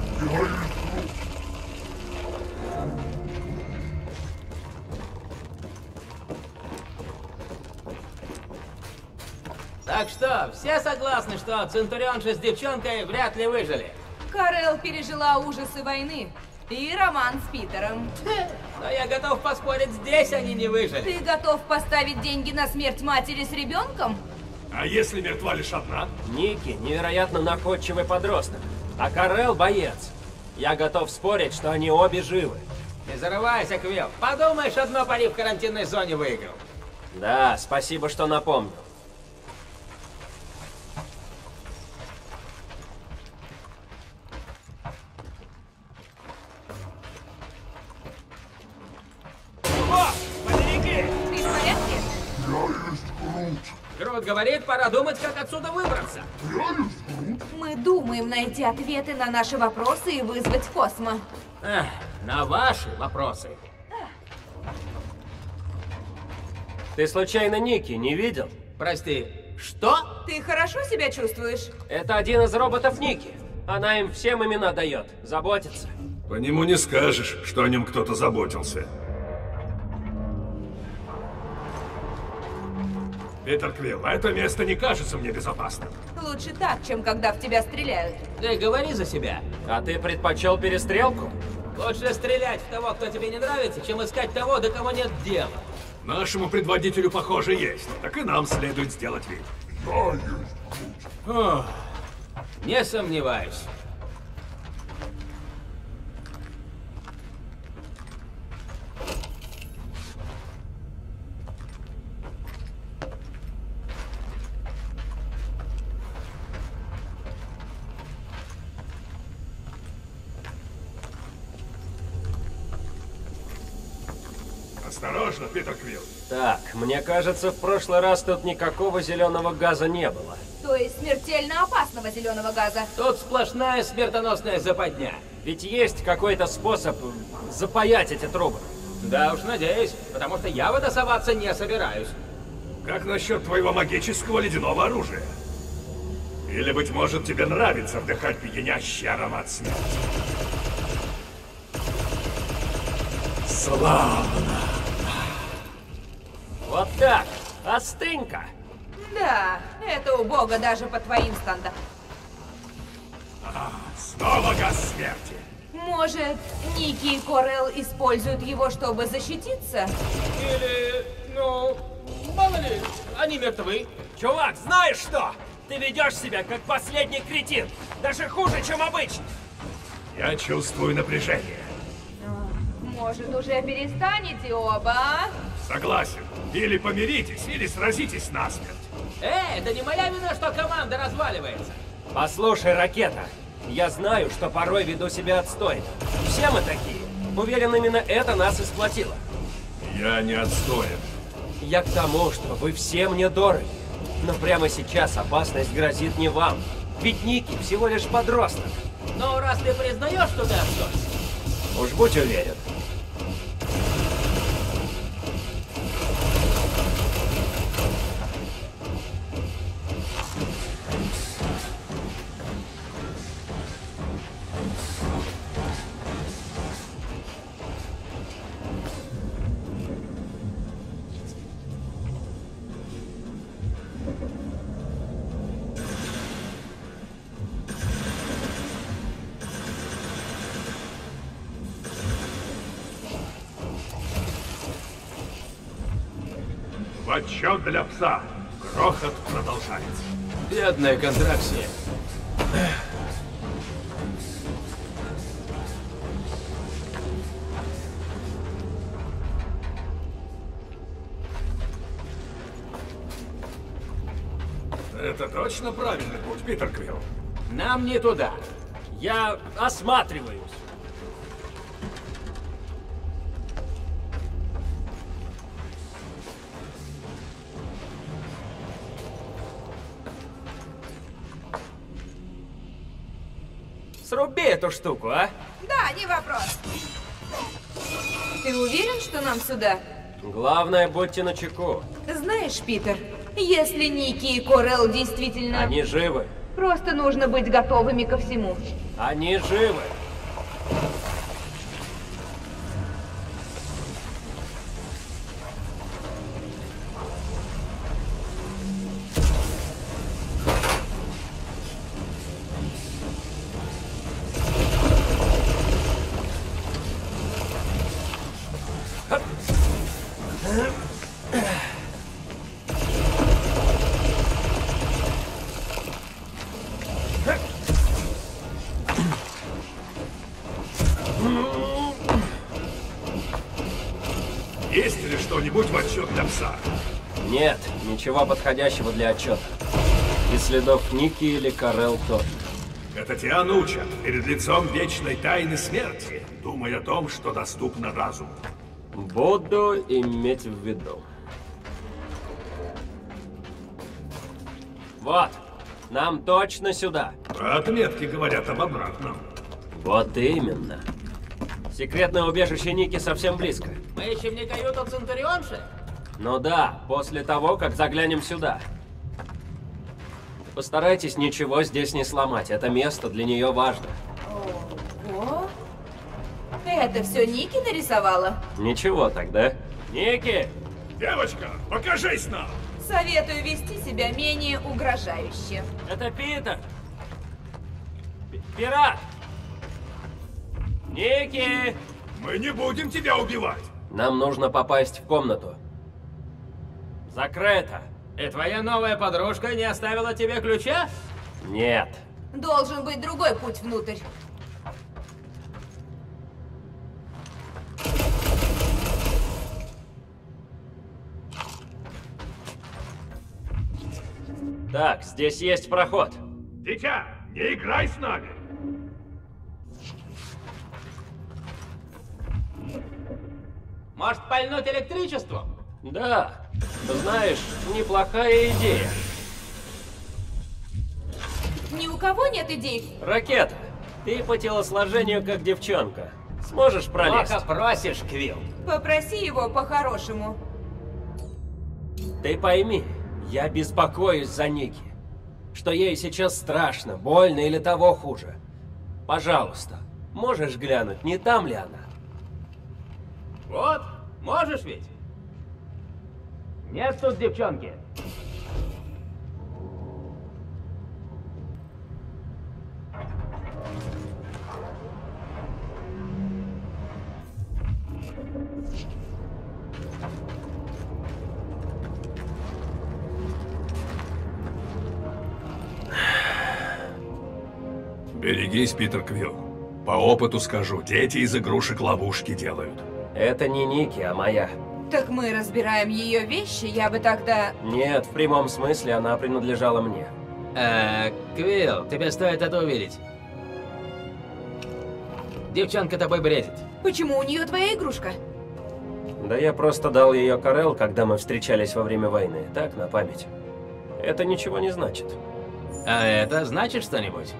Так что, все согласны, что Центурионша с девчонкой вряд ли выжили? Карел пережила ужасы войны и роман с Питером. Но я готов поспорить, здесь они не выжили. Ты готов поставить деньги на смерть матери с ребенком? А если мертва лишь одна? Ники невероятно находчивый подросток, а Карел боец. Я готов спорить, что они обе живы. Не зарывайся, Квилл. Подумаешь, одно пари в карантинной зоне выиграл. Да, спасибо, что напомнил. Ты в порядке? Грут говорит, пора думать, как отсюда выбраться. Мы думаем найти ответы на наши вопросы и вызвать Космо. Эх, на ваши вопросы. Ты случайно Ники не видел? Прости, что? Ты хорошо себя чувствуешь? Это один из роботов Ники. Она им всем имена дает, заботится. По нему не скажешь, что о нем кто-то заботился. Питер Квилл, это место не кажется мне безопасным. Лучше так, чем когда в тебя стреляют. Ты говори за себя. А ты предпочел перестрелку? Лучше стрелять в того, кто тебе не нравится, чем искать того, до кого нет дела. Нашему предводителю, похоже, есть. Так и нам следует сделать вид. Ох, не сомневаюсь. Осторожно, Питер Квилл. Так, мне кажется, в прошлый раз тут никакого зеленого газа не было. То есть смертельно опасного зеленого газа. Тут сплошная смертоносная западня. Ведь есть какой-то способ запаять эти трубы. Да уж, надеюсь, потому что я в это соваться не собираюсь. Как насчет твоего магического ледяного оружия? Или, быть может, тебе нравится вдыхать пьянящий аромат смерти? Славно! Вот так! Остынь-ка! Да, это убого даже по твоим стандартам. А, снова газ смерти! Может, Ники и Корел используют его, чтобы защититься? Или, ну, мало ли, они мертвы. Чувак, знаешь что? Ты ведешь себя как последний кретин. Даже хуже, чем обычно. Я чувствую напряжение. Может, уже перестанете оба? Согласен. Или помиритесь, или сразитесь насмерть. Эй, это не моя вина, что команда разваливается. Послушай, Ракета, я знаю, что порой веду себя отстойно. Все мы такие. Уверен, именно это нас и сплотило. Я не отстоен. Я к тому, что вы все мне дороги. Но прямо сейчас опасность грозит не вам. Ведь Ники всего лишь подросток. Но раз ты признаешь, что ты отстой, уж будь уверен. В отчет для пса. Грохот продолжается. бедная контракция. Это точно правильный путь, Питер Квилл? Нам не туда. Я осматриваюсь. Сруби эту штуку, а? Да, не вопрос. Ты уверен, что нам сюда? Главное, будьте начеку. Знаешь, Питер, если Ники и Корел действительно... Они живы. Просто нужно быть готовыми ко всему. Они живы. Есть ли что-нибудь в отчет для пса? Нет, ничего подходящего для отчета. И следов Ники или Корел тоже. Это тебя учат перед лицом вечной тайны смерти, думая о том, что доступно разуму. Буду иметь в виду. Вот. Нам точно сюда. Отметки говорят об обратном. Вот именно. Секретное убежище Ники совсем близко. Мы ищем не каюту Центурионши? Ну да, после того, как заглянем сюда. Постарайтесь ничего здесь не сломать. Это место для нее важно. Ого. Это все Ники нарисовала? Ничего тогда. Ники! Девочка, покажись нам! Советую вести себя менее угрожающе. Это Питер! П- Пират! Ники! Мы не будем тебя убивать! Нам нужно попасть в комнату. Закрыто. И твоя новая подружка не оставила тебе ключа? Нет. Должен быть другой путь внутрь. Так, здесь есть проход. Дитя, не играй с нами! Может, пальнуть электричество? Да. Знаешь, неплохая идея. Ни у кого нет идей? Ракета, ты по телосложению как девчонка. Сможешь пролезть? Плохо просишь, Квилл. Попроси его по-хорошему. Ты пойми, я беспокоюсь за Ники. Что ей сейчас страшно, больно или того хуже. Пожалуйста, можешь глянуть, не там ли она? Вот, можешь ведь? Нет тут девчонки. Берегись, Питер Квилл. По опыту скажу, дети из игрушек ловушки делают. Это не Ники, а моя. Так мы разбираем ее вещи, я бы тогда... Нет, в прямом смысле она принадлежала мне. Э, Квилл, тебе стоит это увидеть. Девчонка тобой бредит. Почему у нее твоя игрушка? Да я просто дал ее Карел, когда мы встречались во время войны. Так, на память. Это ничего не значит. А это значит что-нибудь?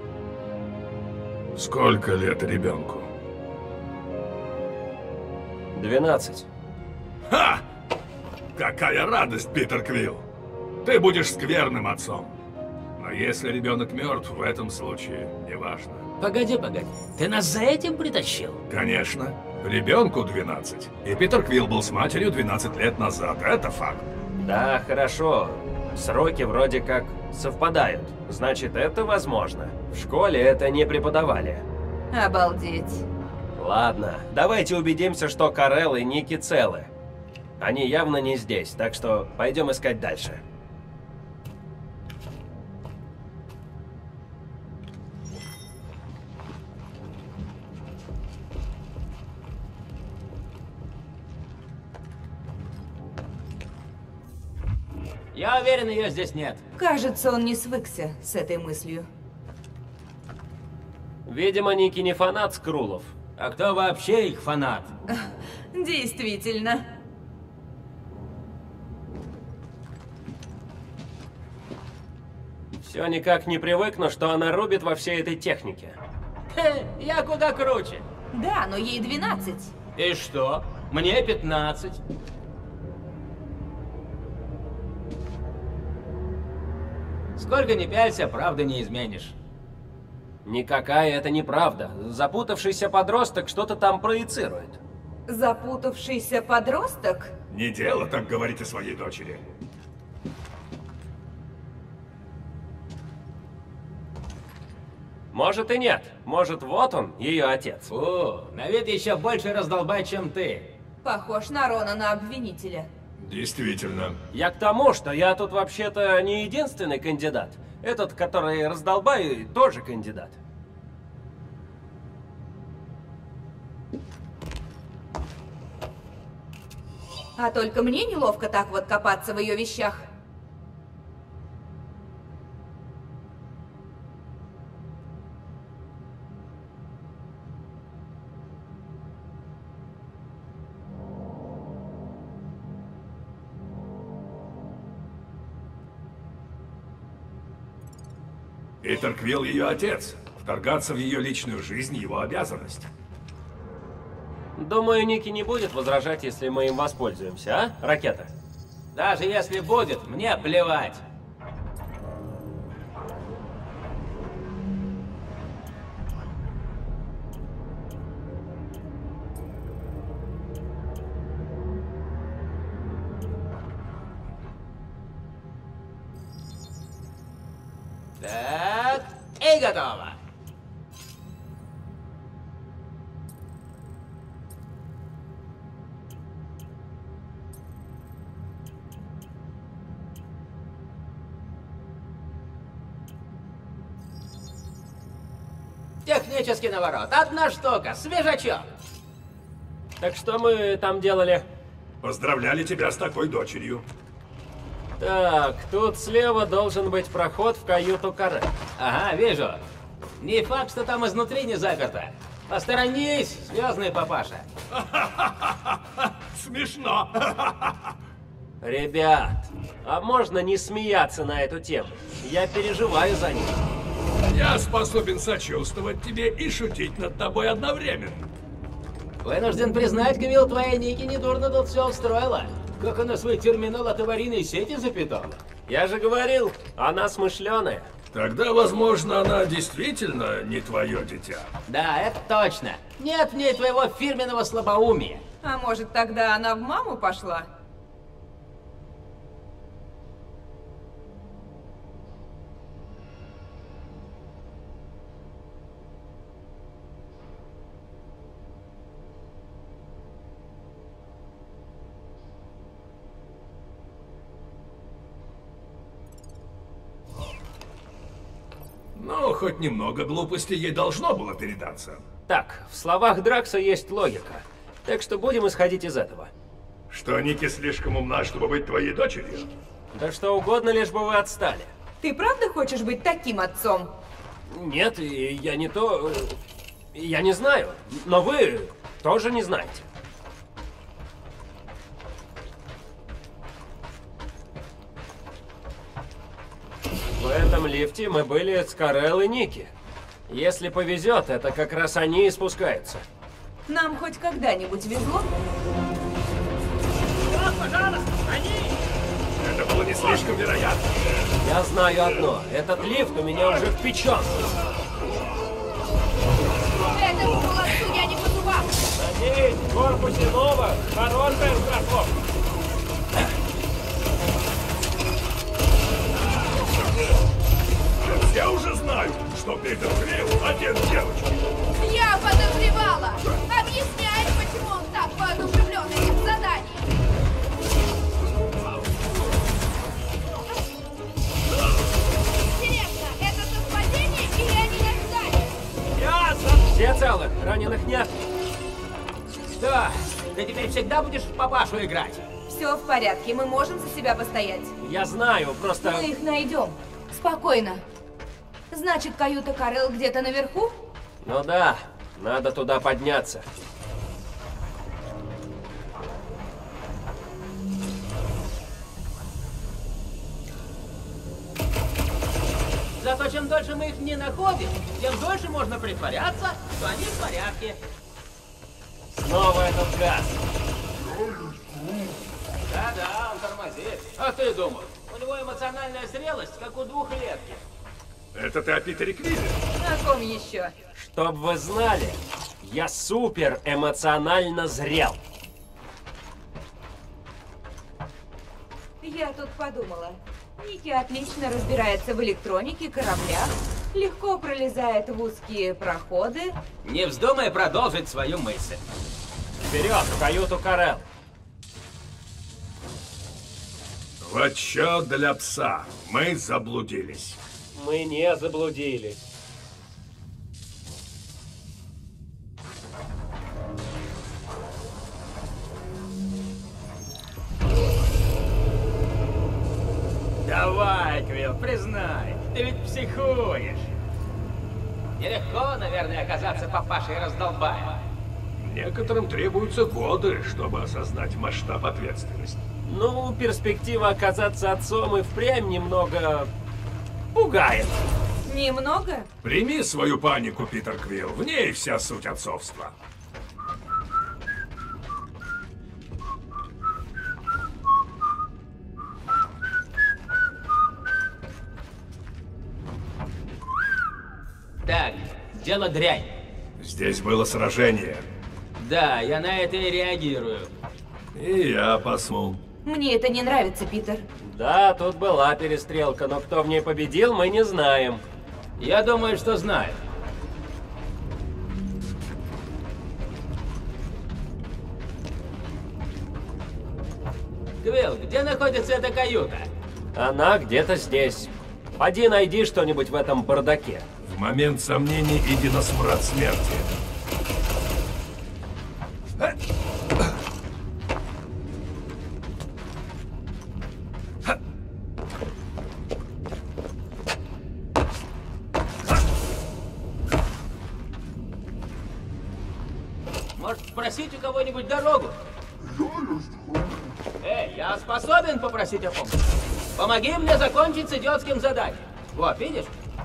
Сколько лет ребенку? Двенадцать. Ха! Какая радость, Питер Квилл! Ты будешь скверным отцом. Но если ребенок мертв, в этом случае неважно. Погоди, погоди. Ты нас за этим притащил? Конечно. Ребенку двенадцать. И Питер Квилл был с матерью двенадцать лет назад. Это факт. Да, хорошо. Сроки вроде как совпадают. Значит, это возможно. В школе это не преподавали. Обалдеть. Ладно, давайте убедимся, что Карел и Ники целы. Они явно не здесь, так что пойдем искать дальше. Я уверен, ее здесь нет. Кажется, он не свыкся с этой мыслью. Видимо, Ники не фанат скрулов. А кто вообще их фанат? Действительно. Все никак не привыкну, что она рубит во всей этой технике. Хе, я куда круче. Да, но ей двенадцать. И что? Мне пятнадцать. Сколько ни пялься, правда не изменишь. Никакая это неправда. Запутавшийся подросток что-то там проецирует. Запутавшийся подросток? Не дело так говорить о своей дочери. Может и нет. Может, вот он, ее отец. Фу, на вид еще больше раздолбай, чем ты. Похож на Ронана обвинителя. Действительно. Я к тому, что я тут вообще-то не единственный кандидат. Этот, который раздолбай, тоже кандидат. А только мне неловко так вот копаться в ее вещах. Питер Квилл ее отец. Вторгаться в ее личную жизнь — его обязанность. Думаю, Ники не будет возражать, если мы им воспользуемся, а, Ракета? Даже если будет, мне плевать. Так, и готово. Технический наворот. Одна штука. Свежачок. Так что мы там делали? Поздравляли тебя с такой дочерью. Так, тут слева должен быть проход в каюту Каре. Ага, вижу. Не факт, что там изнутри не заперто. Посторонись, звездный папаша. Смешно. Ребят, а можно не смеяться на эту тему? Я переживаю за них. Я способен сочувствовать тебе и шутить над тобой одновременно. Вынужден признать, Квилл, твоя Ники недурно тут все устроила. Как она свой терминал от аварийной сети запитала. Я же говорил, она смышленая. Тогда, возможно, она действительно не твое дитя. Да, это точно. Нет в ней твоего фирменного слабоумия. А может, тогда она в маму пошла? Ну, хоть немного глупости ей должно было передаться. Так, в словах Дракса есть логика. Так что будем исходить из этого. Что Ники слишком умна, чтобы быть твоей дочерью? Да что угодно, лишь бы вы отстали. Ты правда хочешь быть таким отцом? Нет, и я не то... Я не знаю, но вы тоже не знаете. В этом лифте мы были с Карел и Ники. Если повезет, это как раз они и спускаются. Нам хоть когда-нибудь везло? Вот, пожалуйста, они! Это было не слишком вероятно. Я знаю одно. Этот лифт у меня уже впечен. Этому молодцу я не по зубам. Надеюсь, в корпусе Нова хорошая страховка. Все уже знают, что Питер Квилл отец девочки. Я подозревала. Объясняй, почему он так воодушевлен этим заданием. Интересно, это совпадение или они нас ждали? Ясно! Все целы? Раненых нет? Что? Ты теперь всегда будешь в папашу играть? Все в порядке, мы можем за себя постоять. Я знаю, просто... Мы их найдем. Спокойно. Значит, каюта Карел где-то наверху? Ну да, надо туда подняться. Зато чем дольше мы их не находим, тем дольше можно притворяться, что они в порядке. Снова этот газ. Да-да, он тормозит. А ты думал, у него эмоциональная зрелость, как у двухлетки. Это ты о Питере Квилле? На ком еще? Чтоб вы знали, я супер эмоционально зрел. Я тут подумала. Ники отлично разбирается в электронике, кораблях, легко пролезает в узкие проходы. Не вздумай продолжить свою мысль. Вперед, в каюту Карел. В отчет для пса. Мы заблудились. Мы не заблудились. Давай, Квилл, признай, ты ведь психуешь. Нелегко, наверное, оказаться папашей раздолбаем. Некоторым требуются годы, чтобы осознать масштаб ответственности. Ну, перспектива оказаться отцом и впрямь немного пугает. Немного? Прими свою панику, Питер Квилл. В ней вся суть отцовства. Так, дело дрянь. Здесь было сражение. Да, я на это и реагирую. И я посол. Мне это не нравится, Питер. Да, тут была перестрелка, но кто в ней победил, мы не знаем. Я думаю, что знаю. Квилл, где находится эта каюта? Она где-то здесь. Поди найди что-нибудь в этом бардаке. В момент сомнений иди на смрад смерти. Может, спросить у кого-нибудь дорогу? Эй, я способен попросить о помощи. Помоги мне закончить с идиотским заданием. Вот, видишь?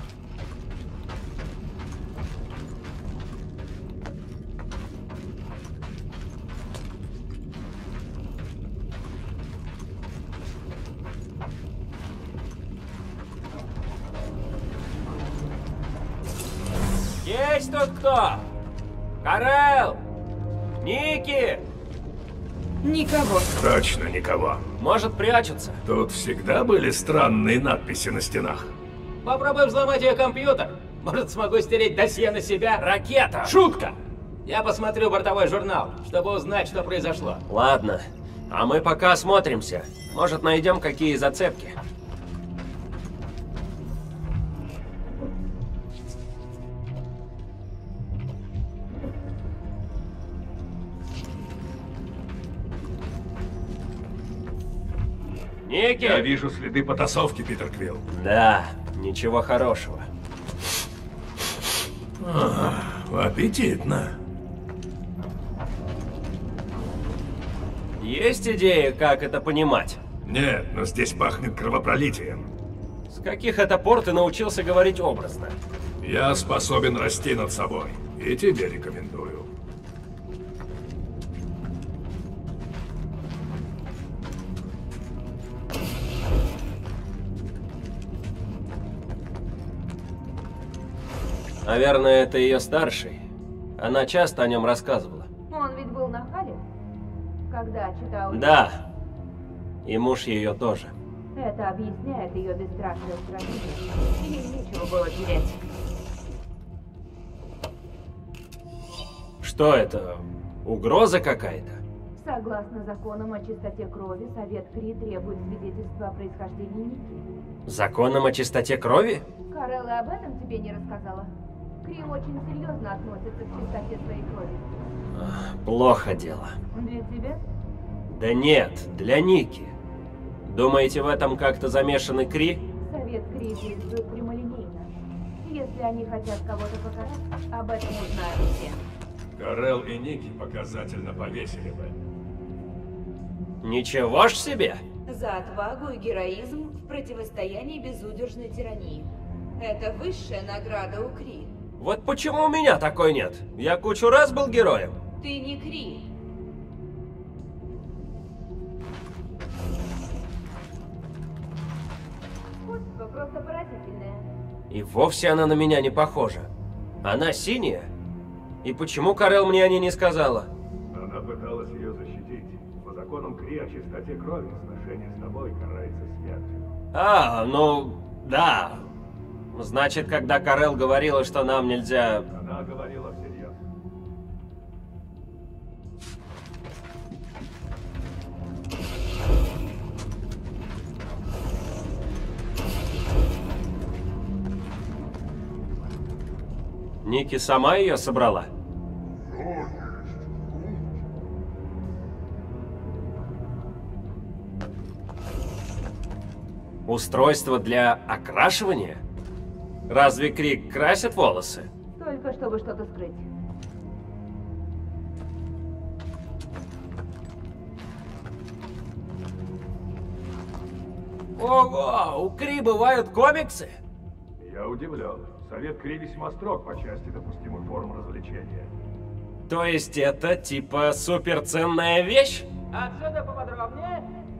Есть тут кто? Карел! Ники! Никого. Точно никого. Может, прячутся? Тут всегда были странные надписи на стенах. Попробуй взломать ее компьютер. Может, смогу стереть досье на себя. Ракета! Шутка! Я посмотрю бортовой журнал, чтобы узнать, что произошло. Ладно, а мы пока осмотримся. Может, найдем какие зацепки. Ники! Я вижу следы потасовки, Питер Квилл. Да, ничего хорошего. А, аппетитно. Есть идея, как это понимать? Нет, но здесь пахнет кровопролитием. С каких это пор ты научился говорить образно? Я способен расти над собой. И тебе рекомендую. Наверное, это ее старший. Она часто о нем рассказывала. Он ведь был на Хале, когда читал... Да. И муж ее тоже. Это объясняет ее бесстрашное устранение. Ей нечего было терять. Что это? Угроза какая-то? Согласно законам о чистоте крови, Совет Кри требует свидетельства о происхождении Ники. Законом о чистоте крови? Карелла об этом тебе не рассказала? Кри очень серьезно относится к чистоте своей крови. Ах, плохо дело. Для тебя? Да нет, для Ники. Думаете, в этом как-то замешаны Кри? Совет Кри действует прямолинейно. Если они хотят кого-то покарать, об этом узнают все. Карел и Ники показательно повесили бы. Ничего ж себе! За отвагу и героизм в противостоянии безудержной тирании. Это высшая награда у Кри. Вот почему у меня такой нет? Я кучу раз был героем. Ты не Кри. Сходство просто поразительное. И вовсе она на меня не похожа. Она синяя? И почему Карел мне о ней не сказала? Она пыталась ее защитить. По законам Кри о чистоте крови сношение с тобой карается смертью. А, ну, да. Значит, когда Карел говорила, что нам нельзя... Она говорила всерьез. Ники сама ее собрала? Устройство для окрашивания? Разве Кри красит волосы? Только чтобы что-то скрыть. Ого, у Кри бывают комиксы? Я удивлен. Совет Кри весьма строг по части допустимых форм развлечения. То есть это типа суперценная вещь? Отсюда поподробнее.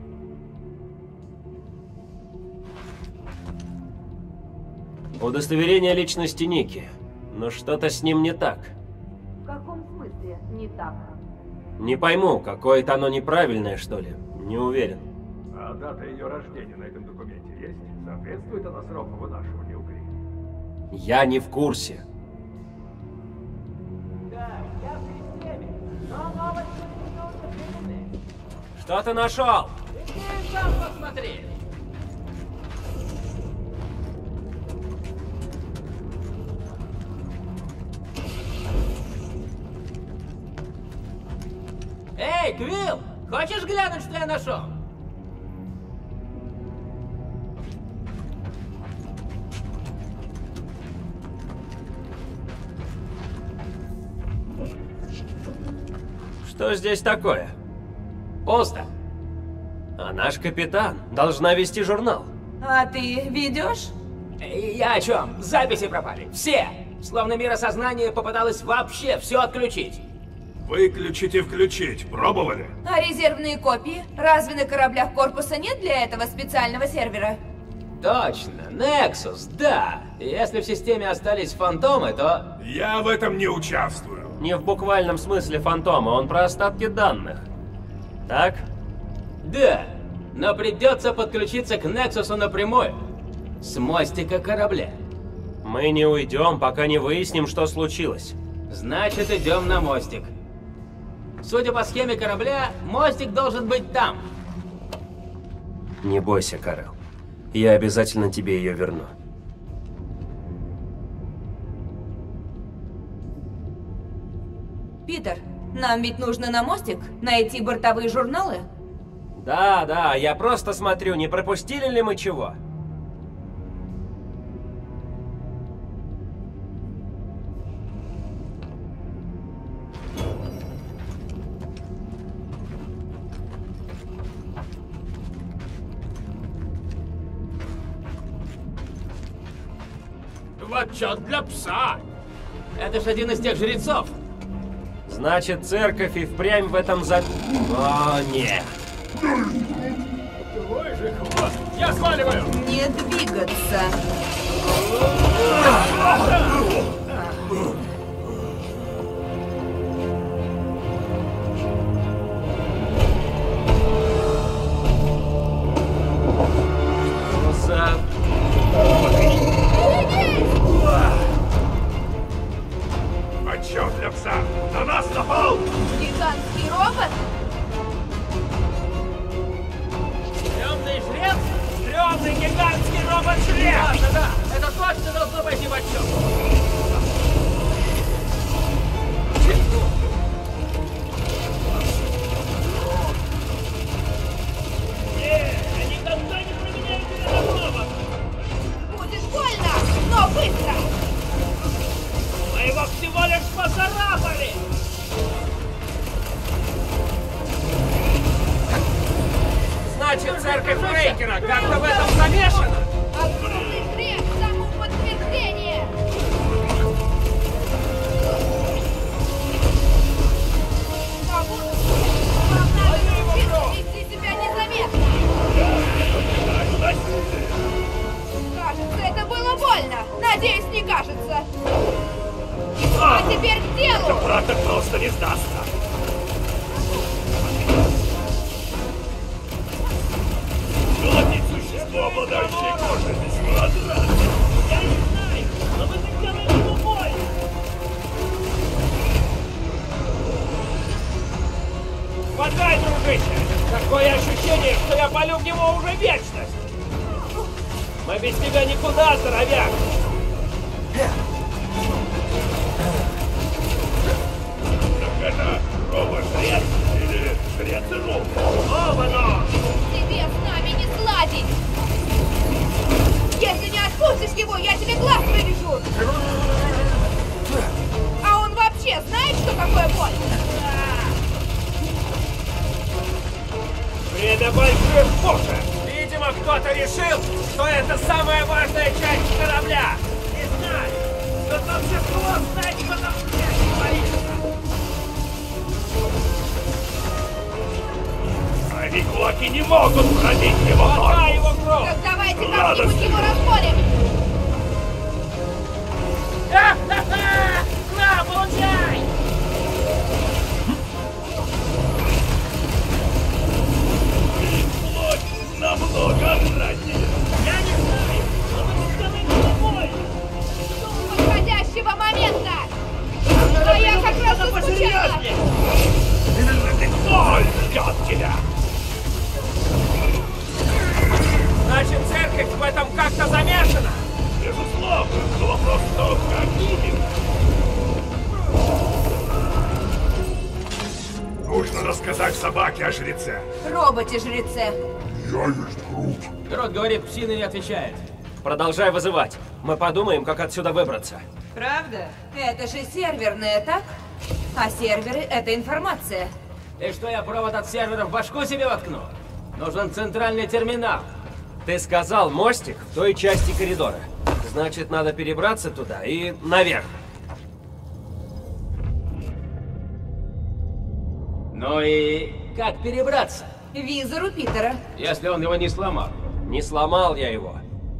Удостоверение личности Ники. Но что-то с ним не так. В каком смысле не так? Не пойму, какое-то оно неправильное, что ли. Не уверен. А дата ее рождения на этом документе есть? Соответствует она сроку вынашивания у Кри? Я не в курсе. Да, я в системе. Но новости не Что ты нашел? Иди сам посмотри. Эй, Квилл! Хочешь глянуть, что я нашел? Что здесь такое? Пусто. А наш капитан должна вести журнал. А ты ведешь? Я о чем? Записи пропали. Все! Словно миросознание попыталось вообще все отключить. Выключить и включить. Пробовали? А резервные копии? Разве на кораблях корпуса нет для этого специального сервера? Точно, Nexus, да. Если в системе остались фантомы, то... Я в этом не участвую. Не в буквальном смысле фантома, он про остатки данных. Так? Да, но придется подключиться к Nexus'у напрямую. С мостика корабля. Мы не уйдем, пока не выясним, что случилось. Значит, идем на мостик. Судя по схеме корабля, мостик должен быть там. Не бойся, Карел. Я обязательно тебе ее верну. Питер, нам ведь нужно на мостик найти бортовые журналы? Да, да, я просто смотрю, не пропустили ли мы чего. Вот чё для пса. Это ж один из тех жрецов. Значит, церковь и впрямь в этом за... О, нет. Твой же хвост. Я сваливаю. Не двигаться. За... Почем для пса? На нас напал! Гигантский робот? Стрёмный жрец? Стрёмный гигантский робот-жрец! Да, да, да. Это точно должно пойти в отчет. Я никогда не променяю тебя на робота! Будет больно, но быстро! Мы его всего лишь поцарапали! Значит, церковь Брейкера как-то в этом замешана? Огромный грех тому подтверждение! Могу... Вам надо учиться вести себя незаметно! Кажется, это было больно. Надеюсь, не кажется. А теперь к делу! Брат так просто не сдастся. Желательно существо, обладающее кожей весьма отрадно. Я не знаю, но вы сделали ему больно! Хватай, дружище! Такое ощущение, что я полю в него уже вечность! Мы без тебя никуда, здоровяк! Так это робот-жрец или жрец-руб? Оба но! Тебе с нами не сладить! Если не отпустишь его, я тебе глаз вырежу! А он вообще знает, что такое боль? Время больших пушек! Видимо, кто-то решил, что это самая важная часть корабля. могут пробить его Хватай ногу. его кровь! Так давайте Ладно. как-нибудь его разборим. Ха-ха-ха! На, получай! Плоть намного ранее. Я не знаю, но вы сделаете больно! Жду подходящего момента. А я как раз и случайно. Боль ждет тебя. Значит, церковь в этом как-то замешана? Безусловно, но вопрос в том, как именно. Нужно рассказать собаке о жреце. Роботе-жреце. Я есть Грут. Крот говорит, псина не отвечает. Продолжай вызывать. Мы подумаем, как отсюда выбраться. Правда? Это же серверное, так? А серверы — это информация. И что, я провод от сервера в башку себе воткну? Нужен центральный терминал. Ты сказал мостик в той части коридора. Значит, надо перебраться туда и наверх. Ну и как перебраться, Визор у Питера. если он его не сломал? Не сломал я его.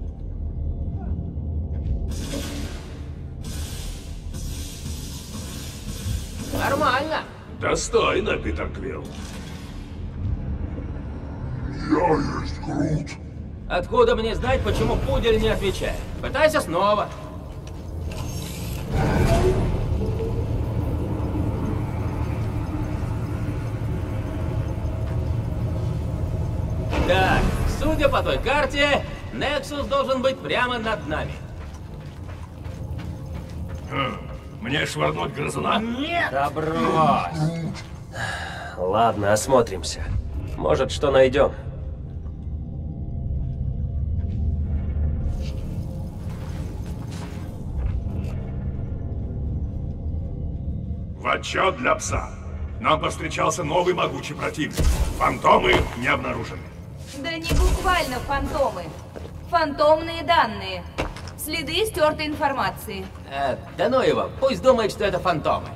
Нормально. Достойно, Питер Квилл. Я есть Грут. Откуда мне знать, почему пудель не отвечает? Пытайся снова. Так, судя по той карте, Нексус должен быть прямо над нами. Мне швырнуть грызуна? Да брось. Ладно, осмотримся. Может, что найдем. В отчет для пса. Нам повстречался новый могучий противник. Фантомы не обнаружены. Да не буквально фантомы. Фантомные данные. Следы стертой информации. Э, да ну его, пусть думает, что это фантомы.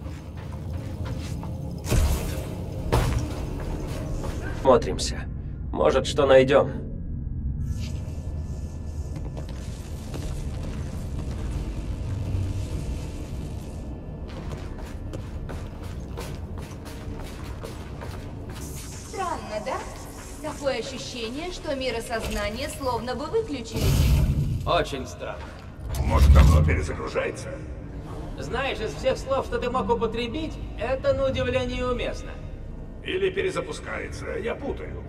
Смотримся. Может, что найдем. Странно, да? Такое ощущение, что миросознание словно бы выключили. Очень странно. Может, давно перезагружается? Знаешь, из всех слов, что ты мог употребить, это на удивление уместно. Или перезапускается, я путаю.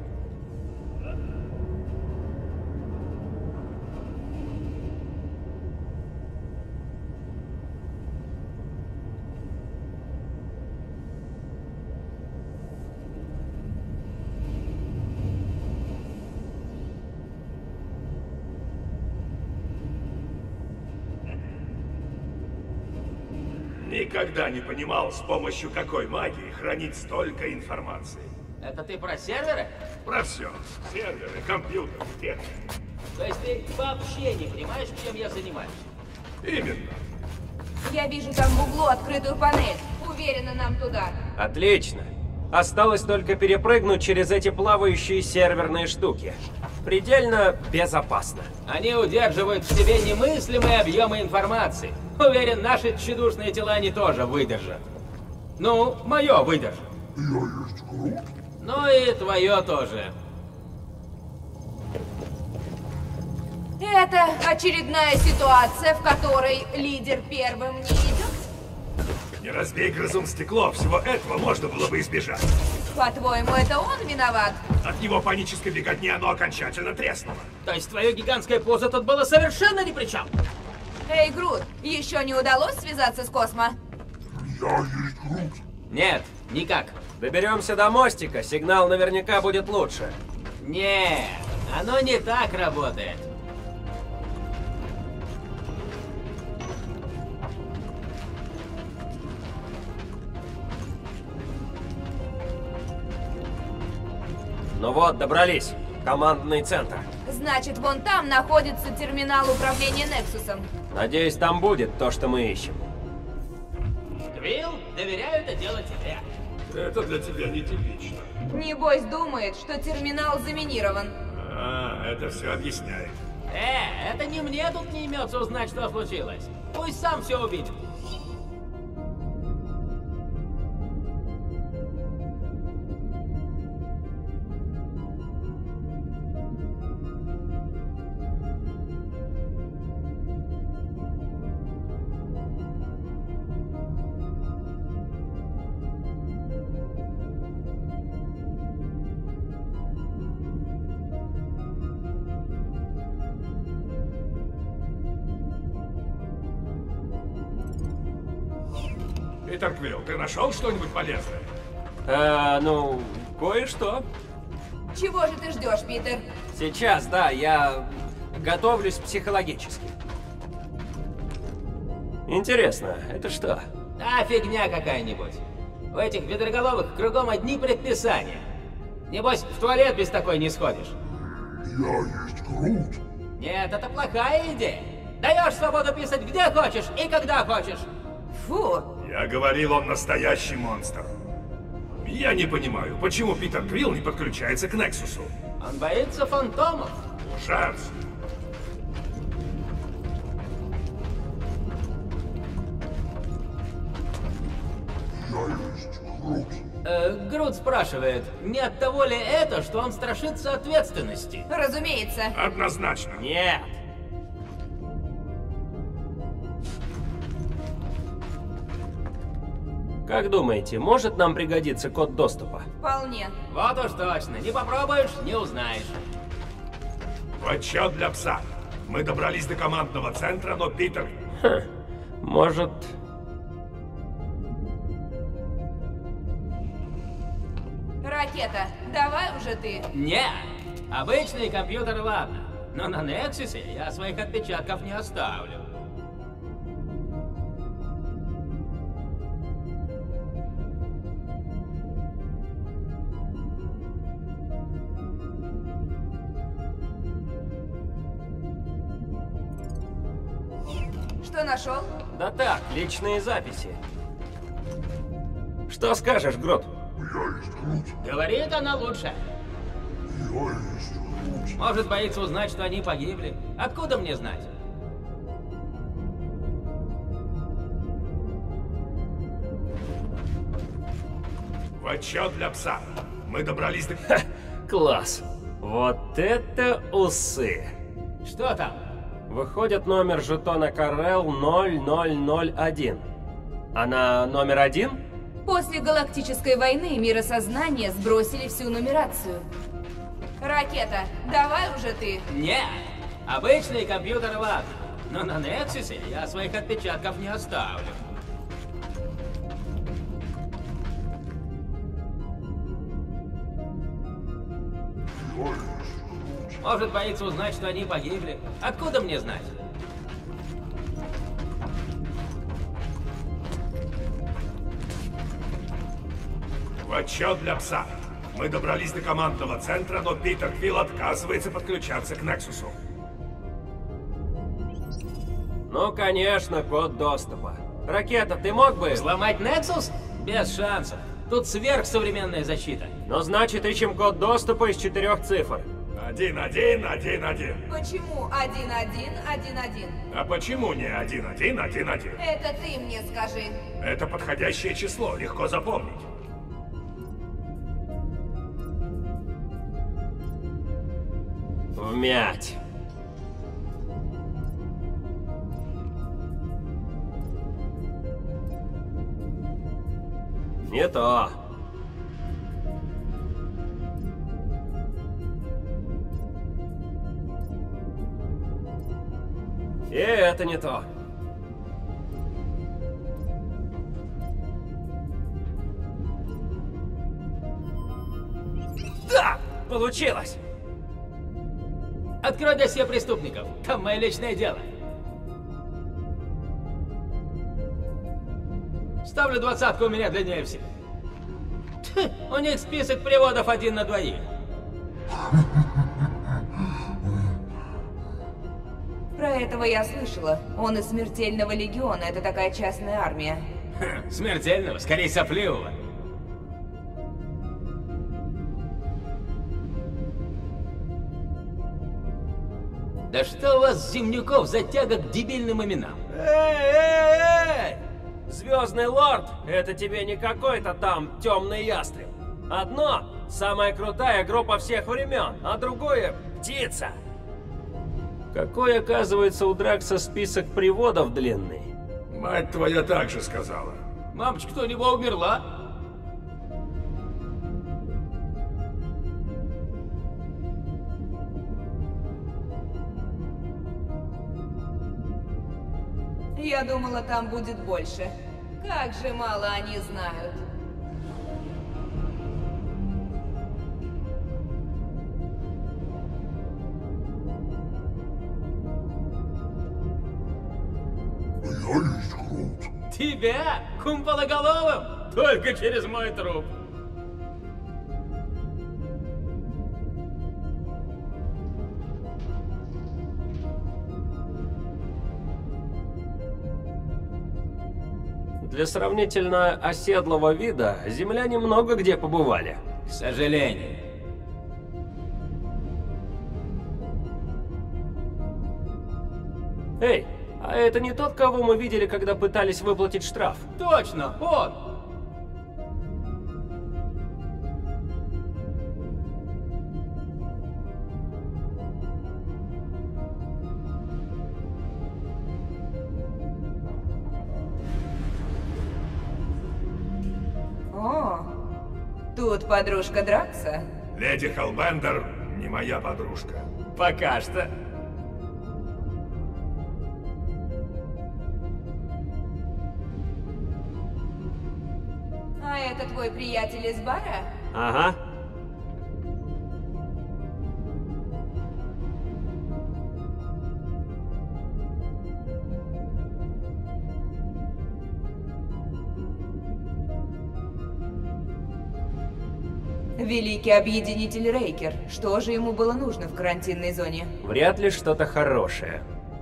Никогда не понимал, с помощью какой магии хранить столько информации. Это ты про серверы? Про все. Серверы, компьютеры, техника. То есть ты вообще не понимаешь, чем я занимаюсь? Именно. Я вижу там в углу открытую панель. Уверена, нам туда. Отлично. Осталось только перепрыгнуть через эти плавающие серверные штуки. Предельно безопасно. Они удерживают в себе немыслимые объемы информации. Уверен, наши тщедушные тела они тоже выдержат. Ну, мое выдержит. Я есть Грут. Ну и твое тоже. Это очередная ситуация, в которой лидер первым не идет. Не разбей грызун стекло, всего этого можно было бы избежать. По-твоему, это он виноват? От его панической беготни оно окончательно треснуло. То есть твое гигантское пузо тут было совершенно ни при чем? Эй, Грут, еще не удалось связаться с Космо? Я есть Грут. Нет, никак. Доберемся до мостика, сигнал наверняка будет лучше. Нет, оно не так работает. Ну вот, добрались. Командный центр. Значит, вон там находится терминал управления Нексусом. Надеюсь, там будет то, что мы ищем. Квилл, доверяю это дело тебе. Это для тебя нетипично. Небось думает, что терминал заминирован. А, это все объясняет. Э, это не мне тут не имется узнать, что случилось. Пусть сам все увидит. Питер Квилл, ты нашел что-нибудь полезное? Э, ну, кое-что. Чего же ты ждешь, Питер? Сейчас, да, я готовлюсь психологически. Интересно, это что? Да, фигня какая-нибудь. У этих ведроголовых кругом одни предписания. Небось, в туалет без такой не сходишь. Я есть Грут. Нет, это плохая идея. Даешь свободу писать где хочешь и когда хочешь. Фу! Я говорил, он настоящий монстр. Я не понимаю, почему Питер Квилл не подключается к Нексусу? Он боится фантомов. Ужас. Я есть Грут. Э, Грут спрашивает, не от того ли это, что он страшится ответственности? Разумеется. Однозначно. Нет. Как думаете, может нам пригодиться код доступа? Вполне. Вот уж точно. Не попробуешь, не узнаешь. Отчет для пса. Мы добрались до командного центра, но Питер... Хм, может... Ракета, давай уже ты. Не, обычные компьютеры ладно. Но на Нексусе я своих отпечатков не оставлю. Что нашел? Да так, личные записи. Что скажешь, Грот? Я есть Грут. Говорит она лучше. Я есть Грут. Может, боится узнать, что они погибли. Откуда мне знать? В отчет для пса. Мы добрались до... Ха, класс. Вот это усы. Что там? Выходит номер жетона Карел ноль ноль ноль один. Она номер один? После Галактической войны миросознание сбросили всю нумерацию. Ракета, давай уже ты. Не, обычные компьютеры ладно. Но на Нексусе я своих отпечатков не оставлю. Я есть Грут. Может, боится узнать, что они погибли. Откуда мне знать? В отчет для пса. Мы добрались до командного центра, но Питер Квилл отказывается подключаться к Нексусу. Ну, конечно, код доступа. Ракета, ты мог бы... Сломать Нексус? Без шансов. Тут сверхсовременная защита. Ну, значит, ищем код доступа из четырех цифр. Один, один, один, один. Почему один один один один? А почему не один, один, один, один? Это ты мне скажи. Это подходящее число, легко запомнить. Вмять. Не то. И это не то. Да! Получилось! Открой досье преступников. Там мое личное дело. Ставлю двадцатку, у меня длиннее всех. Тьфу, у них список приводов один на двоих. Про этого я слышала. Он из Смертельного легиона. Это такая частная армия. Ха, смертельного, скорее сопливого. Да что у вас, земляков, за тяга к дебильным именам? Эй, эй, эй! Звездный лорд, это тебе не какой-то там темный ястреб. Одно — самая крутая группа всех времен, а другое — птица. Какой, оказывается, у Дракса список приводов длинный. Мать твоя так же сказала. Мамочка, у него умерла. Я думала, там будет больше. Как же мало они знают. Я есть Грут. Тебя? Кумпологоловым? Только через мой труп. Для сравнительно оседлого вида земляне много где побывали. К сожалению. Эй, а это не тот, кого мы видели, когда пытались выплатить штраф? Точно, он. О, тут подружка Дракса. Леди Хеллбендер не моя подружка. Пока что. А это твой приятель из бара? Ага. Великий объединитель Рейкер. Что же ему было нужно в карантинной зоне? Вряд ли что-то хорошее.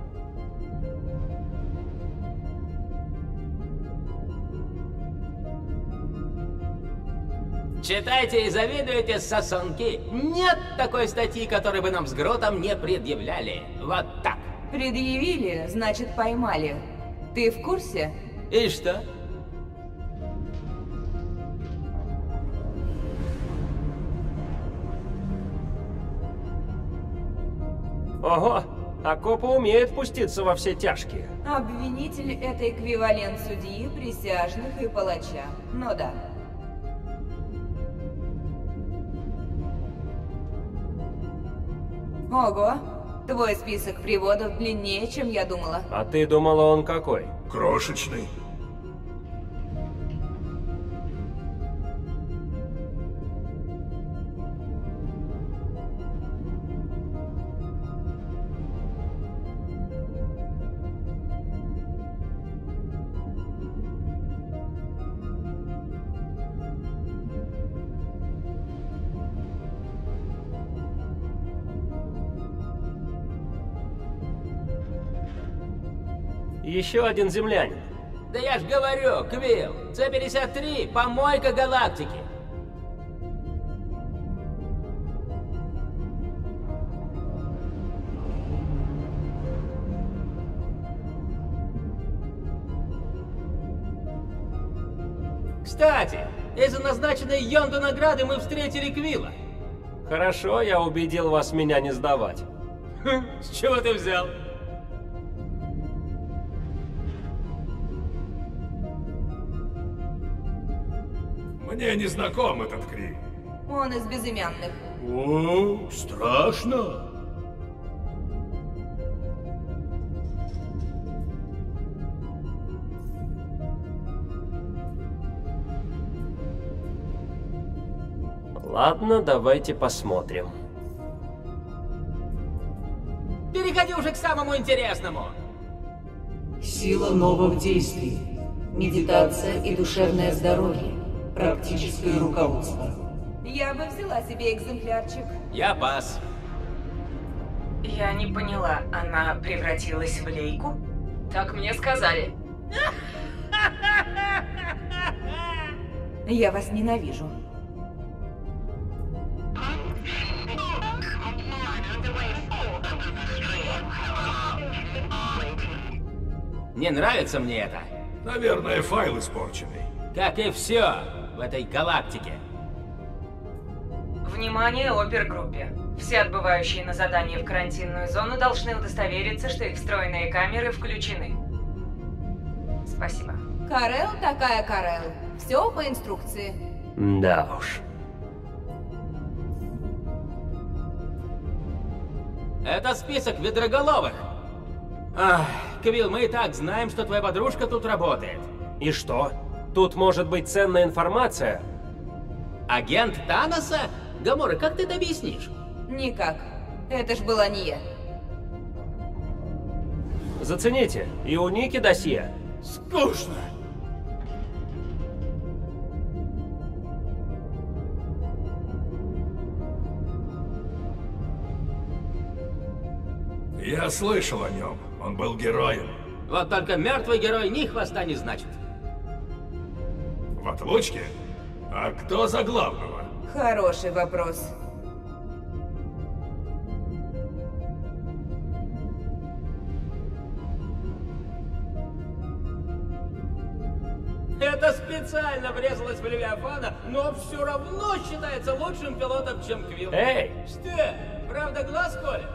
Читайте и завидуйте, сосунки. Нет такой статьи, которой бы нам с Гротом не предъявляли. Вот так. Предъявили, значит поймали. Ты в курсе? И что? Ого, а копы умеют пуститься во все тяжкие. Обвинитель — это эквивалент судьи, присяжных и палача. Ну да. Ого, твой список приводов длиннее, чем я думала. А ты думала, он какой? Крошечный. Еще один землянин. Да я ж говорю, Квилл, Ц пятьдесят три, помойка галактики. Кстати, из-за назначенной Йонду награды мы встретили Квилла. Хорошо, я убедил вас меня не сдавать. С чего ты взял? Мне не знаком этот крик. Он из безымянных. О, страшно. Ладно, давайте посмотрим. Переходи уже к самому интересному. Сила Нова в действии. Медитация и душевное здоровье. Практическое руководство. Я бы взяла себе экземплярчик. Я пас. Я не поняла, она превратилась в лейку? Так мне сказали. Я вас ненавижу. Не нравится мне это. Наверное, файл испорченный. Как и все в этой галактике. Внимание опергруппе. Все отбывающие на задание в карантинную зону должны удостовериться, что их встроенные камеры включены. Спасибо. Карел такая Карел. Все по инструкции. Да уж. Это список ведроголовых. Ах, Квилл, мы и так знаем, что твоя подружка тут работает. И что? Тут может быть ценная информация? Агент Таноса? Гамора, как ты это объяснишь? Никак. Это ж была не я. Зацените, и у Ники досье. Скучно. Я слышал о нем. Он был героем. Вот только мертвый герой ни хвоста не значит. В отлучке? А кто за главного? Хороший вопрос. Это специально врезалось в Левиафана, но все равно считается лучшим пилотом, чем Квилл. Эй! Что? Правда глаз колет?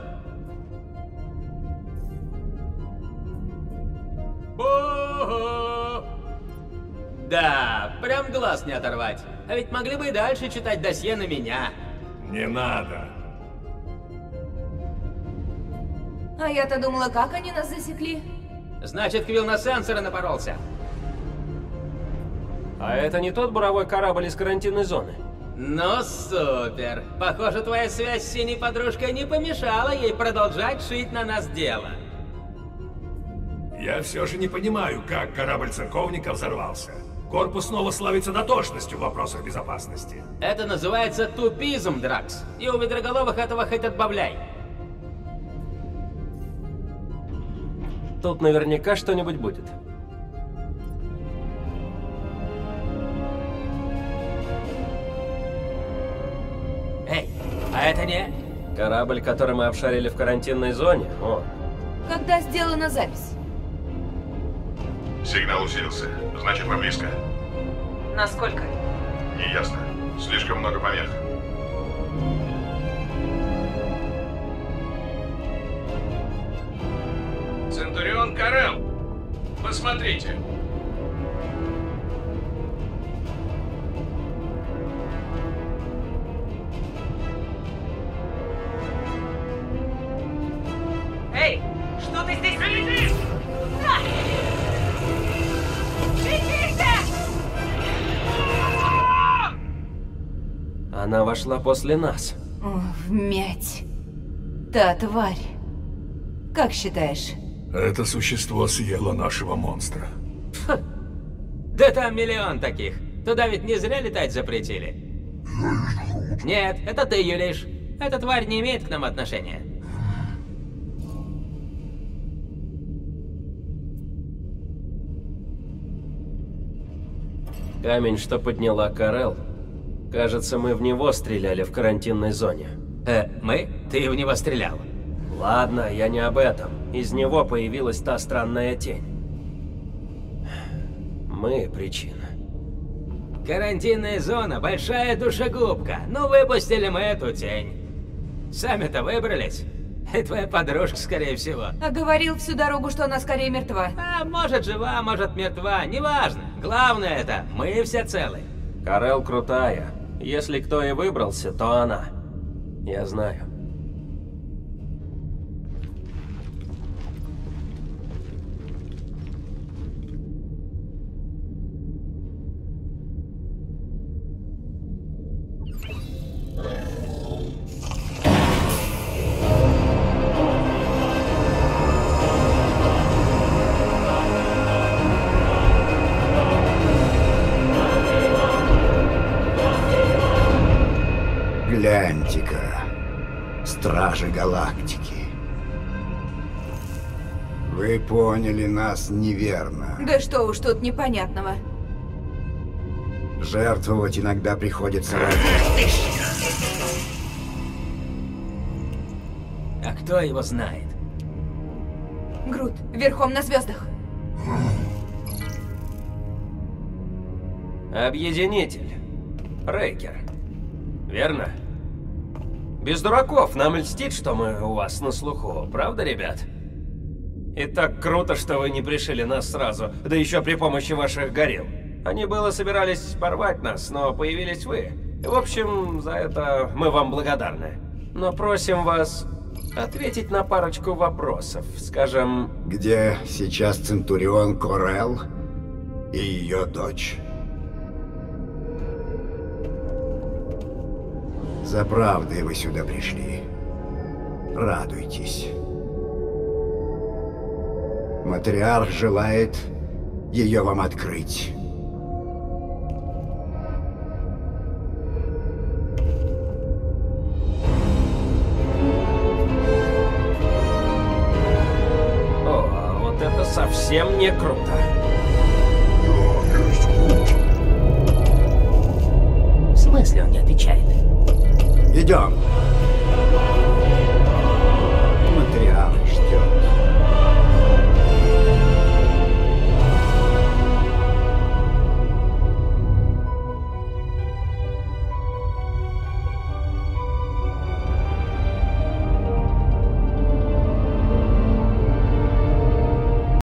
Бо-о-о! Да, прям глаз не оторвать. А ведь могли бы и дальше читать досье на меня. Не надо. А я-то думала, как они нас засекли? Значит, Квилл на сенсоры напоролся. А это не тот буровой корабль из карантинной зоны? Ну, супер. Похоже, твоя связь с синей подружкой не помешала ей продолжать шить на нас дело. Я все же не понимаю, как корабль церковника взорвался. Корпус снова славится дотошностью в вопросах безопасности. Это называется тупизм, Дракс. И у ведроголовых этого хоть отбавляй. Тут наверняка что-нибудь будет. Эй, а это не... Корабль, который мы обшарили в карантинной зоне? О. Когда сделана запись? Сигнал усилился. Значит, мы близко. Насколько? Неясно. Слишком много помех. Центурион Карел, посмотрите. Эй, что ты здесь видишь? Она вошла после нас. О, вмять. Та тварь. Как считаешь? Это существо съело нашего монстра. Ха. Да там миллион таких. Туда ведь не зря летать запретили. Нет, это ты юлишь. Эта тварь не имеет к нам отношения. Камень, что подняла Карел. Кажется, мы в него стреляли в карантинной зоне. Э, мы? Ты в него стрелял? Ладно, я не об этом. Из него появилась та странная тень. Мы причина. Карантинная зона, большая душегубка. Ну, выпустили мы эту тень. Сами-то выбрались. И твоя подружка, скорее всего. А говорил всю дорогу, что она скорее мертва. А может жива, может мертва, неважно. Главное это, мы все целы. Карел крутая. Если кто и выбрался, то она. Я знаю. Гляньте-ка, Стражи Галактики. Вы поняли нас неверно. Да что уж тут непонятного. Жертвовать иногда приходится ради... А кто его знает? Грут, верхом на звездах. Объединитель. Рейкер. Верно? Без дураков, нам льстит, что мы у вас на слуху, правда, ребят? И так круто, что вы не пришили нас сразу, да еще при помощи ваших горилл. Они было собирались порвать нас, но появились вы. В общем, за это мы вам благодарны. Но просим вас ответить на парочку вопросов, скажем... Где сейчас Центурион Корел и ее дочь? За правдой вы сюда пришли. Радуйтесь. Матриарх желает ее вам открыть. О, а вот это совсем не круто. В смысле он не отвечает? Идем.